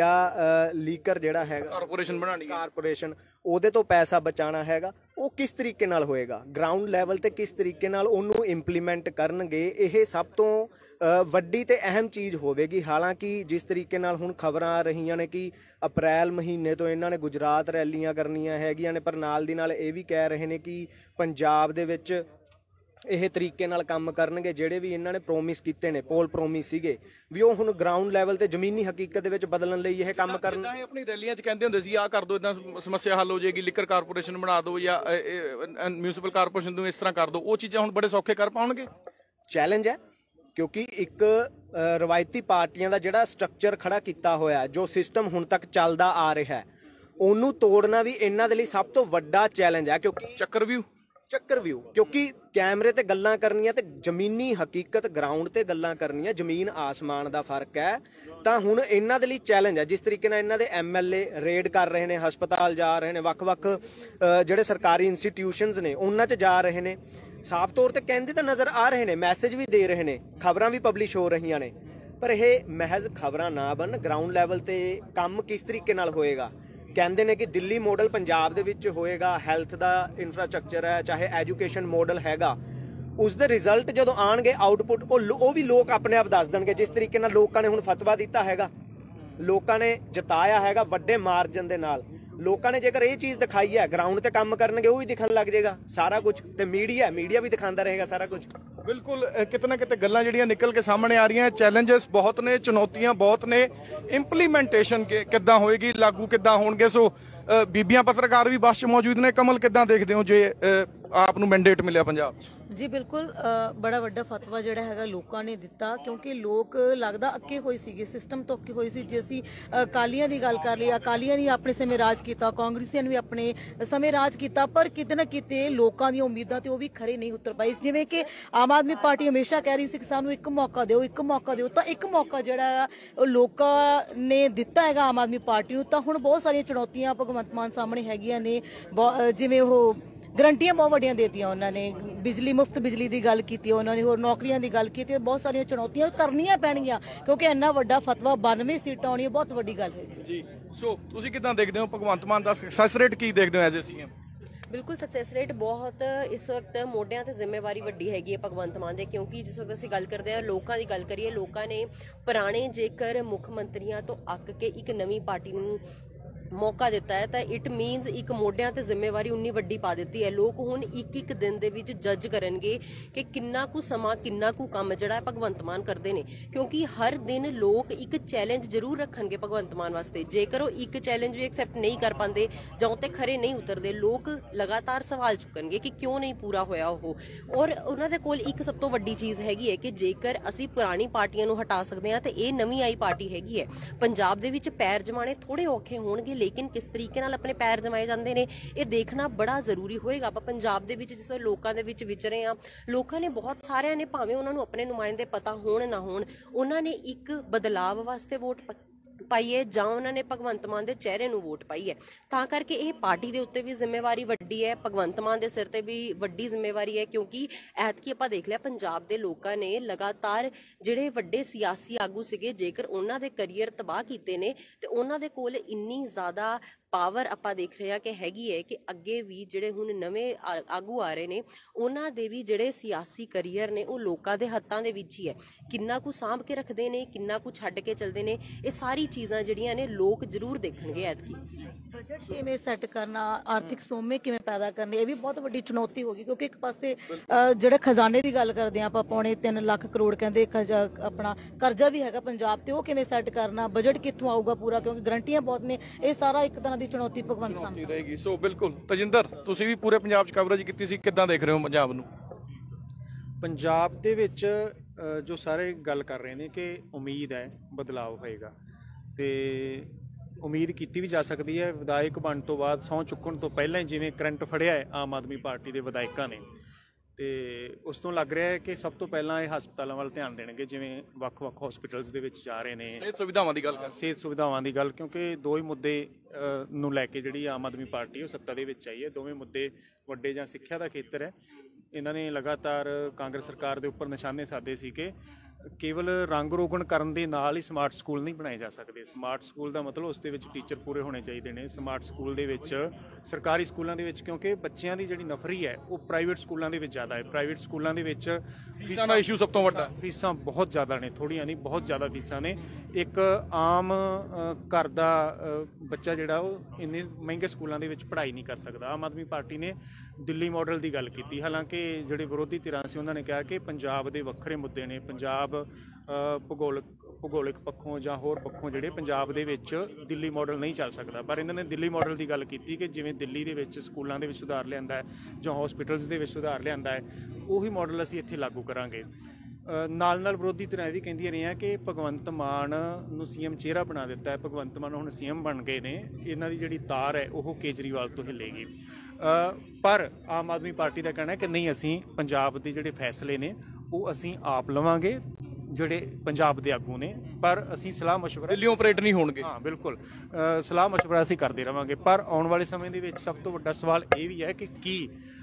ਜਾਂ ਲੀਕਰ ਜਿਹੜਾ ਹੈਗਾ ਕਾਰਪੋਰੇਸ਼ਨ ਬਣਾਣੀ ਕਾਰਪੋਰੇਸ਼ਨ ਉਹਦੇ ਤੋਂ ਪੈਸਾ ਬਚਾਉਣਾ ਹੈਗਾ, ਉਹ ਕਿਸ ਤਰੀਕੇ ਨਾਲ ਹੋਏਗਾ, ਗਰਾਊਂਡ ਲੈਵਲ ਤੇ ਕਿਸ ਤਰੀਕੇ ਨਾਲ ਉਹਨੂੰ ਇੰਪਲੀਮੈਂਟ ਕਰਨਗੇ, ਇਹ ਸਭ ਤੋਂ ਵੱਡੀ ਤੇ ਅਹਿਮ ਚੀਜ਼ ਹੋਵੇਗੀ। ਹਾਲਾਂਕਿ ਜਿਸ ਤਰੀਕੇ ਨਾਲ ਹੁਣ ਖਬਰਾਂ ਆ ਰਹੀਆਂ ਨੇ ਕਿ ਅਪ੍ਰੈਲ ਮਹੀਨੇ ਤੋਂ ਇਹਨਾਂ ਨੇ ਗੁਜਰਾਤ ਰੈਲੀਆਂ ਕਰਨੀਆਂ ਹੈਗੀਆਂ ਨੇ, ਪਰ ਨਾਲ ਦੀ ਨਾਲ ਇਹ ਵੀ ਕਹਿ ਰਹੇ ਨੇ ਕਿ ਪੰਜਾਬ ਦੇ ਵਿੱਚ ਇਹ ਤਰੀਕੇ ਨਾਲ ਕੰਮ ਕਰਨਗੇ, ਜਿਹੜੇ ਵੀ ਇਹਨਾਂ ਨੇ ਪ੍ਰੋਮਿਸ ਕੀਤੇ ਨੇ, ਪੋਲ ਪ੍ਰੋਮਿਸ ਸੀਗੇ ਵੀ ਉਹ ਹੁਣ ਗਰਾਊਂਡ ਲੈਵਲ ਤੇ ਜ਼ਮੀਨੀ ਹਕੀਕਤ ਦੇ ਵਿੱਚ ਬਦਲਣ ਲਈ ਇਹ ਕੰਮ ਕਰਨ। ਇਹ ਆਪਣੀ ਰੈਲੀਆਂ 'ਚ ਕਹਿੰਦੇ ਹੁੰਦੇ ਸੀ ਆਹ ਕਰ ਦਿਓ, ਇਦਾਂ ਸਮੱਸਿਆ ਹੱਲ ਹੋ ਜਾਏਗੀ, ਲਿਕਰ ਕਾਰਪੋਰੇਸ਼ਨ ਬਣਾ ਦਿਓ ਜਾਂ ਮਿਊਨਿਸਪਲ ਕਾਰਪੋਰੇਸ਼ਨ ਨੂੰ ਇਸ ਤਰ੍ਹਾਂ ਕਰ ਦਿਓ, ਉਹ ਚੀਜ਼ਾਂ ਹੁਣ ਬੜੇ ਸੌਖੇ ਕਰ ਪਾਉਣਗੇ। ਚੈਲੰਜ ਹੈ, ਕਿਉਂਕਿ ਇੱਕ ਰਵਾਇਤੀ ਪਾਰਟੀਆਂ ਦਾ ਜਿਹੜਾ ਸਟਰਕਚਰ ਖੜਾ ਕੀਤਾ ਹੋਇਆ, ਜੋ ਸਿਸਟਮ ਹੁਣ ਤੱਕ ਚੱਲਦਾ ਆ ਰਿਹਾ, ਉਹਨੂੰ ਤੋੜਨਾ ਵੀ ਇਹਨਾਂ ਦੇ ਲਈ ਸਭ ਤੋਂ ਵੱਡਾ ਚੈਲੰਜ ਹੈ। ਕਿਉਂਕਿ ਚੱਕਰਵਿਊ ਕਿਉਂਕਿ ਕੈਮਰੇ ਤੇ ਗੱਲਾਂ ਕਰਨੀਆਂ ਤੇ ਜ਼ਮੀਨੀ ਹਕੀਕਤ ਗਰਾਊਂਡ ਤੇ ਗੱਲਾਂ ਕਰਨੀਆਂ, ਜ਼ਮੀਨ ਆਸਮਾਨ ਦਾ ਫਰਕ ਹੈ। ਤਾਂ ਹੁਣ ਇਹਨਾਂ ਦੇ ਲਈ ਚੈਲੰਜ ਹੈ, ਜਿਸ ਤਰੀਕੇ ਨਾਲ ਇਹਨਾਂ ਦੇ MLA ਰੇਡ ਕਰ ਰਹੇ ਨੇ, ਹਸਪਤਾਲ ਜਾ ਰਹੇ ਨੇ, ਵੱਖ-ਵੱਖ ਜਿਹੜੇ ਸਰਕਾਰੀ ਇੰਸਟੀਟਿਊਸ਼ਨਸ ਨੇ ਉਹਨਾਂ 'ਚ ਜਾ ਰਹੇ ਨੇ, ਸਾਫ਼ ਤੌਰ ਤੇ ਕਹਿੰਦੇ ਤਾਂ ਨਜ਼ਰ ਆ ਰਹੇ ਨੇ, ਮੈਸੇਜ ਵੀ ਦੇ ਰਹੇ ਨੇ, ਖਬਰਾਂ ਵੀ ਪਬਲਿਸ਼ ਹੋ ਰਹੀਆਂ ਨੇ, ਪਰ ਇਹ ਮਹਿਜ਼ ਖਬਰਾਂ ਨਾ ਬਣ, ਗਰਾਊਂਡ ਲੈਵਲ ਤੇ ਕੰਮ ਕਿਸ ਤਰੀਕੇ ਨਾਲ ਹੋਏਗਾ। ਕਹਿੰਦੇ ਨੇ ਕਿ ਦਿੱਲੀ ਮਾਡਲ ਪੰਜਾਬ ਦੇ ਵਿੱਚ ਹੋਏਗਾ, ਹੈਲਥ ਦਾ ਇਨਫਰਾਸਟ੍ਰਕਚਰ ਹੈ, ਚਾਹੇ ਐਜੂਕੇਸ਼ਨ ਮਾਡਲ ਹੈਗਾ, ਉਸ ਦੇ ਰਿਜ਼ਲਟ ਜਦੋਂ ਆਣਗੇ, ਆਊਟਪੁੱਟ ਉਹ ਵੀ ਲੋਕ ਆਪਣੇ ਆਪ ਦੱਸ ਦੇਣਗੇ। ਜਿਸ ਤਰੀਕੇ ਨਾਲ ਲੋਕਾਂ ਨੇ ਹੁਣ ਫਤਵਾ ਦਿੱਤਾ ਹੈਗਾ, ਲੋਕਾਂ ਨੇ ਜਿਤਾਇਆ ਹੈਗਾ ਵੱਡੇ ਮਾਰਜਨ ਦੇ ਨਾਲ, ਲੋਕਾਂ ਨੇ ਜੇਕਰ ਇਹ ਚੀਜ਼ ਦਿਖਾਈ ਹੈ, ਗਰਾਊਂਡ ਤੇ ਕੰਮ ਕਰਨਗੇ, ਉਹ ਵੀ ਦਿਖਣ ਲੱਗ ਜਾਏਗਾ ਸਾਰਾ ਕੁਝ, ਤੇ ਮੀਡੀਆ ਵੀ ਦਿਖਾਉਂਦਾ ਰਹੇਗਾ ਸਾਰਾ ਕੁਝ। ਬਿਲਕੁਲ, ਕਿਤੇ ਨਾ ਕਿਤੇ ਗੱਲਾਂ ਜਿਹੜੀਆਂ ਨਿਕਲ ਕੇ ਸਾਹਮਣੇ ਆ ਰਹੀਆਂ, ਚੈਲੰਜਸ ਬਹੁਤ ਨੇ, ਚੁਣੌਤੀਆਂ ਬਹੁਤ ਨੇ, ਇੰਪਲੀਮੈਂਟੇਸ਼ਨ ਕਿੱਦਾਂ ਹੋਏਗੀ, ਲਾਗੂ ਕਿੱਦਾਂ ਹੋਣਗੇ। ਸੋ ਬੀਬੀਆਂ ਪੱਤਰਕਾਰ ਵੀ ਬੱਸ 'ਚ ਮੌਜੂਦ ਨੇ। ਕਮਲ, ਕਿੱਦਾਂ ਦੇਖਦੇ ਹੋ ਜੇ ਆਪ ਨੂੰ ਮੈਂਡੇਟ ਮਿਲਿਆ ਪੰਜਾਬ 'ਚ? ਜੀ ਬਿਲਕੁਲ, ਬੜਾ ਵੱਡਾ ਫਤਵਾ ਜਿਹੜਾ ਹੈਗਾ ਲੋਕਾਂ ਨੇ ਦਿੱਤਾ, ਕਿਉਂਕਿ ਲੋਕ ਲੱਗਦਾ ਅੱਕੇ ਹੋਏ ਸੀਗੇ, ਸਿਸਟਮ ਤੋਂ ਅੱਕੇ ਹੋਏ ਸੀ। ਜੇ ਅਸੀਂ ਅਕਾਲੀਆਂ ਦੀ ਗੱਲ ਕਰ ਲਈ, ਅਕਾਲੀਆਂ ਨੇ ਆਪਣੇ ਸਮੇਂ ਰਾਜ ਕੀਤਾ, ਕਾਂਗਰਸੀਆਂ ਨੇ ਵੀ ਆਪਣੇ ਸਮੇਂ ਰਾਜ ਕੀਤਾ, ਪਰ ਕਿਤੇ ਨਾ ਕਿਤੇ ਲੋਕਾਂ ਦੀਆਂ ਉਮੀਦਾਂ ਤੇ ਉਹ ਵੀ ਖਰੇ ਨਹੀਂ ਉਤਰ ਪਾਈ। ਜਿਵੇਂ ਕਿ ਆਮ ਆਦਮੀ ਪਾਰਟੀ ਹਮੇਸ਼ਾ ਕਹਿ ਰਹੀ ਸੀ ਕਿ ਸਾਨੂੰ ਇੱਕ ਮੌਕਾ ਦਿਓ, ਇੱਕ ਮੌਕਾ ਦਿਓ, ਤਾਂ ਇੱਕ ਮੌਕਾ ਜਿਹੜਾ ਉਹ ਲੋਕਾਂ ਨੇ ਦਿੱਤਾ ਹੈਗਾ ਆਮ ਆਦਮੀ ਪਾਰਟੀ ਨੂੰ। ਤਾਂ ਹੁਣ ਬਹੁਤ ਸਾਰੀਆਂ ਚੁਣੌਤੀਆਂ ਭਗਵੰਤ ਮਾਨ ਸਾਹਮਣੇ ਹੈਗੀਆਂ ਨੇ, ਜਿਵੇਂ ਉਹ ਗਰੰਟੀਆਂ ਬਹੁਤ ਵੱਡੀਆਂ ਦੇਤੀਆਂ ਉਹਨਾਂ ਨੇ, ਬਿਜਲੀ ਮੁਫਤ ਬਿਜਲੀ ਦੀ ਗੱਲ ਕੀਤੀ ਉਹਨਾਂ ਨੇ, ਹੋਰ ਨੌਕਰੀਆਂ ਦੀ ਗੱਲ ਕੀਤੀ, ਬਹੁਤ ਸਾਰੀਆਂ ਚੁਣੌਤੀਆਂ ਕਰਨੀਆਂ ਪੈਣਗੀਆਂ, ਕਿਉਂਕਿ ਇੰਨਾ ਵੱਡਾ ਫਤਵਾ 92 ਸੀਟਾਂ ਆਉਣੀਆਂ ਬਹੁਤ ਵੱਡੀ ਗੱਲ ਹੈਗੀ ਜੀ। ਸੋ ਤੁਸੀਂ ਕਿੱਦਾਂ ਦੇਖਦੇ ਹੋ ਭਗਵੰਤ ਮਾਨ ਦਾ ਸਕਸੈਸ ਰੇਟ, ਕੀ ਦੇਖਦੇ ਹੋ ਐਜ਼ ਏ ਸੀਐਮ? ਬਿਲਕੁਲ, ਸਕਸੈਸ ਰੇਟ ਬਹੁਤ ਇਸ ਵਕਤ ਮੋਢਿਆਂ ਤੇ ਜ਼ਿੰਮੇਵਾਰੀ ਵੱਡੀ ਹੈਗੀ ਹੈ ਭਗਵੰਤ ਮਾਨ ਦੇ, ਕਿਉਂਕਿ ਜਿਸ ਵਕਤ ਅਸੀਂ ਗੱਲ ਕਰਦੇ ਹਾਂ ਲੋਕਾਂ ਦੀ ਗੱਲ ਕਰੀਏ, ਲੋਕਾਂ ਨੇ ਪੁਰਾਣੇ ਜੇਕਰ ਮੁੱਖ ਮੰਤਰੀਆਂ ਤੋਂ ਅੱਕ ਕੇ ਇੱਕ ਨਵੀਂ ਪਾਰਟੀ ਨੂੰ ਮੌਕਾ ਦਿੱਤਾ ਹੈ ਤਾਂ ਇਟ ਮੀਨਸ ਇੱਕ ਮੋਢਿਆਂ ਤੇ ਜ਼ਿੰਮੇਵਾਰੀ ਉਨੀ ਵੱਡੀ ਪਾ ਦਿੱਤੀ ਹੈ। ਲੋਕ ਹੁਣ ਇੱਕ ਦਿਨ ਦੇ ਵਿੱਚ ਜੱਜ ਕਰਨਗੇ ਕਿ ਕਿੰਨਾ ਕੁ ਸਮਾਂ, ਕਿੰਨਾ ਕੁ ਕੰਮ ਜਿਹੜਾ ਹੈ ਭਗਵੰਤ ਮਾਨ ਕਰਦੇ ਨੇ, ਕਿਉਂਕਿ ਹਰ ਦਿਨ ਲੋਕ ਇੱਕ ਚੈਲੰਜ ਜ਼ਰੂਰ ਰੱਖਣਗੇ ਭਗਵੰਤ ਮਾਨ ਵਾਸਤੇ। ਜੇਕਰ ਉਹ ਇੱਕ ਚੈਲੰਜ ਵੀ ਐਕਸੈਪਟ ਨਹੀਂ ਕਰ ਪਾਉਂਦੇ ਜਾਂ ਉੱਤੇ ਖਰੇ ਨਹੀਂ ਉਤਰਦੇ, ਲੋਕ ਲਗਾਤਾਰ ਸਵਾਲ ਚੁੱਕਣਗੇ ਕਿ ਕਿਉਂ ਨਹੀਂ ਪੂਰਾ ਹੋਇਆ ਉਹ। ਔਰ ਉਹਨਾਂ ਦੇ ਕੋਲ ਇੱਕ ਸਭ ਤੋਂ ਵੱਡੀ ਚੀਜ਼ ਹੈਗੀ ਹੈ ਕਿ ਜੇਕਰ ਅਸੀਂ ਪੁਰਾਣੀ ਪਾਰਟੀਆਂ ਨੂੰ ਹਟਾ ਸਕਦੇ ਹਾਂ ਤੇ ਇਹ ਨਵੀਂ ਆਈ ਪਾਰਟੀ ਹੈਗੀ ਹੈ। ਪੰਜਾਬ ਦੇ ਵਿੱਚ ਪੈਰ ਜਮਾਣੇ ਥੋੜੇ ਔਖੇ ਹੋਣਗੇ, ਲੇਕਿਨ ਕਿਸ ਤਰੀਕੇ ਨਾਲ ਆਪਣੇ ਪੈਰ ਜਮਾਏ ਜਾਂਦੇ ਨੇ ਇਹ ਦੇਖਣਾ ਬੜਾ ਜ਼ਰੂਰੀ ਹੋਏਗਾ। ਆਪਾਂ ਪੰਜਾਬ ਦੇ ਵਿੱਚ ਜਿਸ ਲੋਕਾਂ ਦੇ ਵਿੱਚ ਵਿਚਰੇ ਆ, ਲੋਕਾਂ ਨੇ ਬਹੁਤ ਸਾਰਿਆਂ ਨੇ, ਭਾਵੇਂ ਉਹਨਾਂ ਨੂੰ ਆਪਣੇ ਨੁਮਾਇੰਦੇ ਪਤਾ ਹੋਣ ਨਾ ਹੋਣ, ਉਹਨਾਂ ਨੇ ਇੱਕ ਬਦਲਾਵ ਵਾਸਤੇ ਵੋਟ ਪਾਈ ਹੈ ਜਾਂ ਉਹਨਾਂ ਨੇ ਭਗਵੰਤ ਮਾਨ ਦੇ ਚਿਹਰੇ ਨੂੰ ਵੋਟ ਪਾਈ ਹੈ। ਤਾਂ ਕਰਕੇ ਇਹ ਪਾਰਟੀ ਦੇ ਉੱਤੇ ਵੀ ਜ਼ਿੰਮੇਵਾਰੀ ਵੱਡੀ ਹੈ, ਭਗਵੰਤ ਮਾਨ ਦੇ ਸਿਰ ਤੇ ਵੀ ਵੱਡੀ ਜ਼ਿੰਮੇਵਾਰੀ ਹੈ, ਕਿਉਂਕਿ ਐਤਕੀ ਆਪਾਂ ਦੇਖ ਲਿਆ ਪੰਜਾਬ ਦੇ ਲੋਕਾਂ ਨੇ ਲਗਾਤਾਰ ਜਿਹੜੇ ਵੱਡੇ ਸਿਆਸੀ ਆਗੂ ਸੀਗੇ, ਜੇਕਰ ਉਹਨਾਂ ਦੇ ਕਰੀਅਰ ਤਬਾਹ ਕੀਤੇ ਨੇ ਤੇ ਉਹਨਾਂ ਦੇ ਕੋਲ ਇੰਨੀ ਜ਼ਿਆਦਾ ਪਾਵਰ ਆਪਾਂ ਦੇਖ ਰਹੇ ਹਾਂ ਕਿ ਹੈਗੀ ਹੈ ਕਿ ਅੱਗੇ ਵੀ ਜਿਹੜੇ ਹੁਣ ਨਵੇਂ ਆਗੂ ਆ ਰਹੇ ਨੇ ਉਹਨਾਂ ਦੇ ਵੀ ਜਿਹੜੇ ਸਿਆਸੀ ਕਰੀਅਰ ਨੇ ਉਹ ਲੋਕਾਂ ਦੇ ਹੱਥਾਂ ਦੇ ਵਿੱਚ ਹੀ ਹੈ। ਕਿੰਨਾ ਕੁ ਸਾਂਭ ਕੇ ਰੱਖਦੇ ਨੇ, ਕਿੰਨਾ ਕੁ ਛੱਡ ਕੇ ਚੱਲਦੇ ਨੇ, ਇਹ ਸਾਰੀ ਚੀਜ਼ਾਂ ਜਿਹੜੀਆਂ ਨੇ ਲੋਕ ਜ਼ਰੂਰ ਦੇਖਣਗੇ ਐਤਕੀ। ਬਜਟ ਕਿਵੇਂ ਸੈੱਟ ਕਰਨਾ, ਆਰਥਿਕ ਸੋਮੇ ਕਿਵੇਂ ਪੈਦਾ ਕਰਨੇ, ਇਹ ਵੀ ਬਹੁਤ ਵੱਡੀ ਚੁਣੌਤੀ ਹੋਗੀ, ਕਿਉਂਕਿ ਇੱਕ ਪਾਸੇ ਜਿਹੜੇ ਖਜ਼ਾਨੇ ਦੀ ਗੱਲ ਕਰਦੇ ਆ ਆਪਾਂ, 3.25 ਲੱਖ ਕਰੋੜ ਕਹਿੰਦੇ ਆਪਣਾ ਕਰਜ਼ਾ ਵੀ ਹੈਗਾ ਪੰਜਾਬ ਤੇ, ਉਹ ਕਿਵੇਂ ਸੈੱਟ ਕਰਨਾ, ਬਜਟ ਕਿੱਥੋਂ ਆਊਗਾ ਪੂਰਾ, ਕਿਉਂਕਿ ਗਰੰਟੀਆਂ ਬਹੁਤ ਨੇ, ਇਹ ਸਾਰਾ ਇੱਕ ਤਰ੍ਹਾਂ ਦੀ ਚੁਣੌਤੀ ਭਗਵੰਤ ਸਾਹਮਣੇ ਰਹੇਗੀ। ਸੋ ਬਿਲਕੁਲ ਤਜਿੰਦਰ, ਤੁਸੀਂ ਵੀ ਪੂਰੇ ਪੰਜਾਬ 'ਚ ਕਵਰੇਜ ਕੀਤੀ ਸੀ, ਕਿੱਦਾਂ ਦੇਖ ਰਹੇ ਹੋ ਪੰਜਾਬ ਨੂੰ? ਪੰਜਾਬ ਦੇ ਵਿੱਚ ਜੋ ਸਾਰੇ ਗੱਲ ਕਰ ਰਹੇ ਨੇ ਕਿ ਉਮੀਦ ਹੈ ਬਦਲਾਅ ਹੋਏਗਾ, ਤੇ ਉਮੀਦ ਕੀਤੀ ਵੀ ਜਾ ਸਕਦੀ ਹੈ। ਵਿਧਾਇਕ ਬਣ ਤੋਂ ਬਾਅਦ, ਸਹੁੰ ਚੁੱਕਣ ਤੋਂ ਪਹਿਲਾਂ ਹੀ ਜਿਵੇਂ ਕਰੰਟ ਫੜਿਆ ਹੈ ਆਮ ਆਦਮੀ ਪਾਰਟੀ ਦੇ ਵਿਧਾਇਕਾਂ ਨੇ, ਤੇ ਉਸ ਤੋਂ ਲੱਗ ਰਿਹਾ ਹੈ ਕਿ ਸਭ ਤੋਂ ਪਹਿਲਾਂ ਇਹ ਹਸਪਤਾਲਾਂ ਵੱਲ ਧਿਆਨ ਦੇਣਗੇ, ਜਿਵੇਂ ਵੱਖ-ਵੱਖ ਹਸਪੀਟਲਸ ਦੇ ਵਿੱਚ ਜਾ ਰਹੇ ਨੇ। ਸਿਹਤ ਸੁਵਿਧਾਵਾਂ ਦੀ ਗੱਲ ਸਿਹਤ ਸੁਵਿਧਾਵਾਂ ਦੀ ਗੱਲ, ਕਿਉਂਕਿ ਦੋ ਹੀ ਮੁੱਦੇ ਨੂੰ ਲੈ ਕੇ ਜਿਹੜੀ ਆਮ ਆਦਮੀ ਪਾਰਟੀ ਉਹ ਸੱਤਾ ਦੇ ਵਿੱਚ ਆਈ ਹੈ। ਦੋਵੇਂ ਮੁੱਦੇ ਵੱਡੇ, ਜਾਂ ਸਿੱਖਿਆ ਦਾ ਖੇਤਰ ਹੈ, ਇਹਨਾਂ ਨੇ ਲਗਾਤਾਰ ਕਾਂਗਰਸ ਸਰਕਾਰ ਦੇ ਉੱਪਰ ਨਿਸ਼ਾਨੇ ਸਾਧੇ ਸੀ ਕਿ ਕੇਵਲ ਰੰਗ ਰੋਗਨ ਕਰਨ ਦੇ ਨਾਲ ਹੀ ਸਮਾਰਟ ਸਕੂਲ ਨਹੀਂ ਬਣਾਏ ਜਾ ਸਕਦੇ। ਸਮਾਰਟ ਸਕੂਲ ਦਾ ਮਤਲਬ ਉਸ ਦੇ ਵਿੱਚ ਟੀਚਰ ਪੂਰੇ ਹੋਣੇ ਚਾਹੀਦੇ ਨੇ। ਸਮਾਰਟ ਸਕੂਲ ਦੇ ਵਿੱਚ ਸਰਕਾਰੀ ਸਕੂਲਾਂ ਦੇ ਵਿੱਚ ਕਿਉਂਕਿ ਬੱਚਿਆਂ ਦੀ ਜਿਹੜੀ ਨਫਰੀ ਹੈ ਉਹ ਪ੍ਰਾਈਵੇਟ ਸਕੂਲਾਂ ਦੇ ਵਿੱਚ ਜ਼ਿਆਦਾ ਹੈ। ਪ੍ਰਾਈਵੇਟ ਸਕੂਲਾਂ ਦੇ ਵਿੱਚ ਫੀਸਾਂ ਦਾ ਇਸ਼ੂ ਸਭ ਤੋਂ ਵੱਡਾ, ਫੀਸਾਂ ਬਹੁਤ ਜ਼ਿਆਦਾ ਨੇ, ਥੋੜ੍ਹੀਆਂ ਨਹੀਂ ਬਹੁਤ ਜ਼ਿਆਦਾ ਫੀਸਾਂ ਨੇ। ਇੱਕ ਆਮ ਘਰ ਦਾ ਬੱਚਾ ਜਿਹੜਾ ਉਹ ਇੰਨੇ ਮਹਿੰਗੇ ਸਕੂਲਾਂ ਦੇ ਵਿੱਚ ਪੜ੍ਹਾਈ ਨਹੀਂ ਕਰ ਸਕਦਾ। ਆਮ ਆਦਮੀ ਪਾਰਟੀ ਨੇ ਦਿੱਲੀ ਮਾਡਲ ਦੀ ਗੱਲ ਕੀਤੀ, ਹਾਲਾਂਕਿ ਜਿਹੜੇ ਵਿਰੋਧੀ ਧਿਰਾਂ ਸੀ ਉਹਨਾਂ ਨੇ ਕਿਹਾ ਕਿ ਪੰਜਾਬ ਦੇ ਵੱਖਰੇ ਮੁੱਦੇ ਨੇ, ਪੰਜਾਬ ਭੂਗੋਲਿਕ ਪੱਖੋਂ ਜਾਂ ਹੋਰ ਪੱਖੋਂ ਜਿਹੜੇ ਪੰਜਾਬ ਦੇ ਵਿੱਚ ਦਿੱਲੀ ਮਾਡਲ ਨਹੀਂ ਚੱਲ ਸਕਦਾ। ਪਰ ਇਹਨਾਂ ਨੇ ਦਿੱਲੀ ਮਾਡਲ ਦੀ ਗੱਲ ਕੀਤੀ ਕਿ ਜਿਵੇਂ ਦਿੱਲੀ ਦੇ ਵਿੱਚ ਸਕੂਲਾਂ ਦੇ ਵਿੱਚ ਸੁਧਾਰ ਲਿਆਂਦਾ ਹੈ ਜਾਂ ਹਸਪੀਟਲਸ ਦੇ ਵਿੱਚ ਸੁਧਾਰ ਲਿਆਂਦਾ ਹੈ, ਉਹੀ ਮਾਡਲ ਅਸੀਂ ਇੱਥੇ ਲਾਗੂ ਕਰਾਂਗੇ। ਨਾਲ ਨਾਲ ਵਿਰੋਧੀ ਧਿਰਾਂ ਇਹ ਵੀ ਕਹਿੰਦੀਆਂ ਰਹੀਆਂ ਕਿ ਭਗਵੰਤ ਮਾਨ ਨੂੰ ਸੀਐਮ ਚਿਹਰਾ ਬਣਾ ਦਿੱਤਾ ਹੈ, ਭਗਵੰਤ ਮਾਨ ਹੁਣ ਸੀਐਮ ਬਣ ਗਏ ਨੇ, ਇਹਨਾਂ ਦੀ ਜਿਹੜੀ ਤਾਰ ਹੈ ਉਹ ਕੇਜਰੀਵਾਲ ਤੋਂ ਹਿੱਲੇਗੀ। ਪਰ ਆਮ ਆਦਮੀ ਪਾਰਟੀ ਦਾ ਕਹਿਣਾ ਹੈ ਕਿ ਨਹੀਂ, ਅਸੀਂ ਪੰਜਾਬ ਦੇ ਜਿਹੜੇ ਫੈਸਲੇ ਨੇ ਉਹ ਅਸੀਂ ਆਪ ਲਵਾਂਗੇ, ਜਿਹੜੇ ਪੰਜਾਬ ਦੇ ਆਗੂ ਨੇ, ਪਰ ਅਸੀਂ ਸਲਾਹ ਮਸ਼ਵਰਾ ਦਿੱਲੀੋਂ ਆਪਰੇਟ ਨਹੀਂ ਹੋਣਗੇ। ਹਾਂ ਬਿਲਕੁਲ, ਸਲਾਹ ਮਸ਼ਵਰਾ ਅਸੀਂ ਕਰਦੇ ਰਵਾਂਗੇ। ਪਰ ਆਉਣ ਵਾਲੇ ਸਮੇਂ ਦੇ ਵਿੱਚ ਸਭ ਤੋਂ ਵੱਡਾ ਸਵਾਲ ਇਹ ਵੀ ਹੈ ਕਿ ਕੀ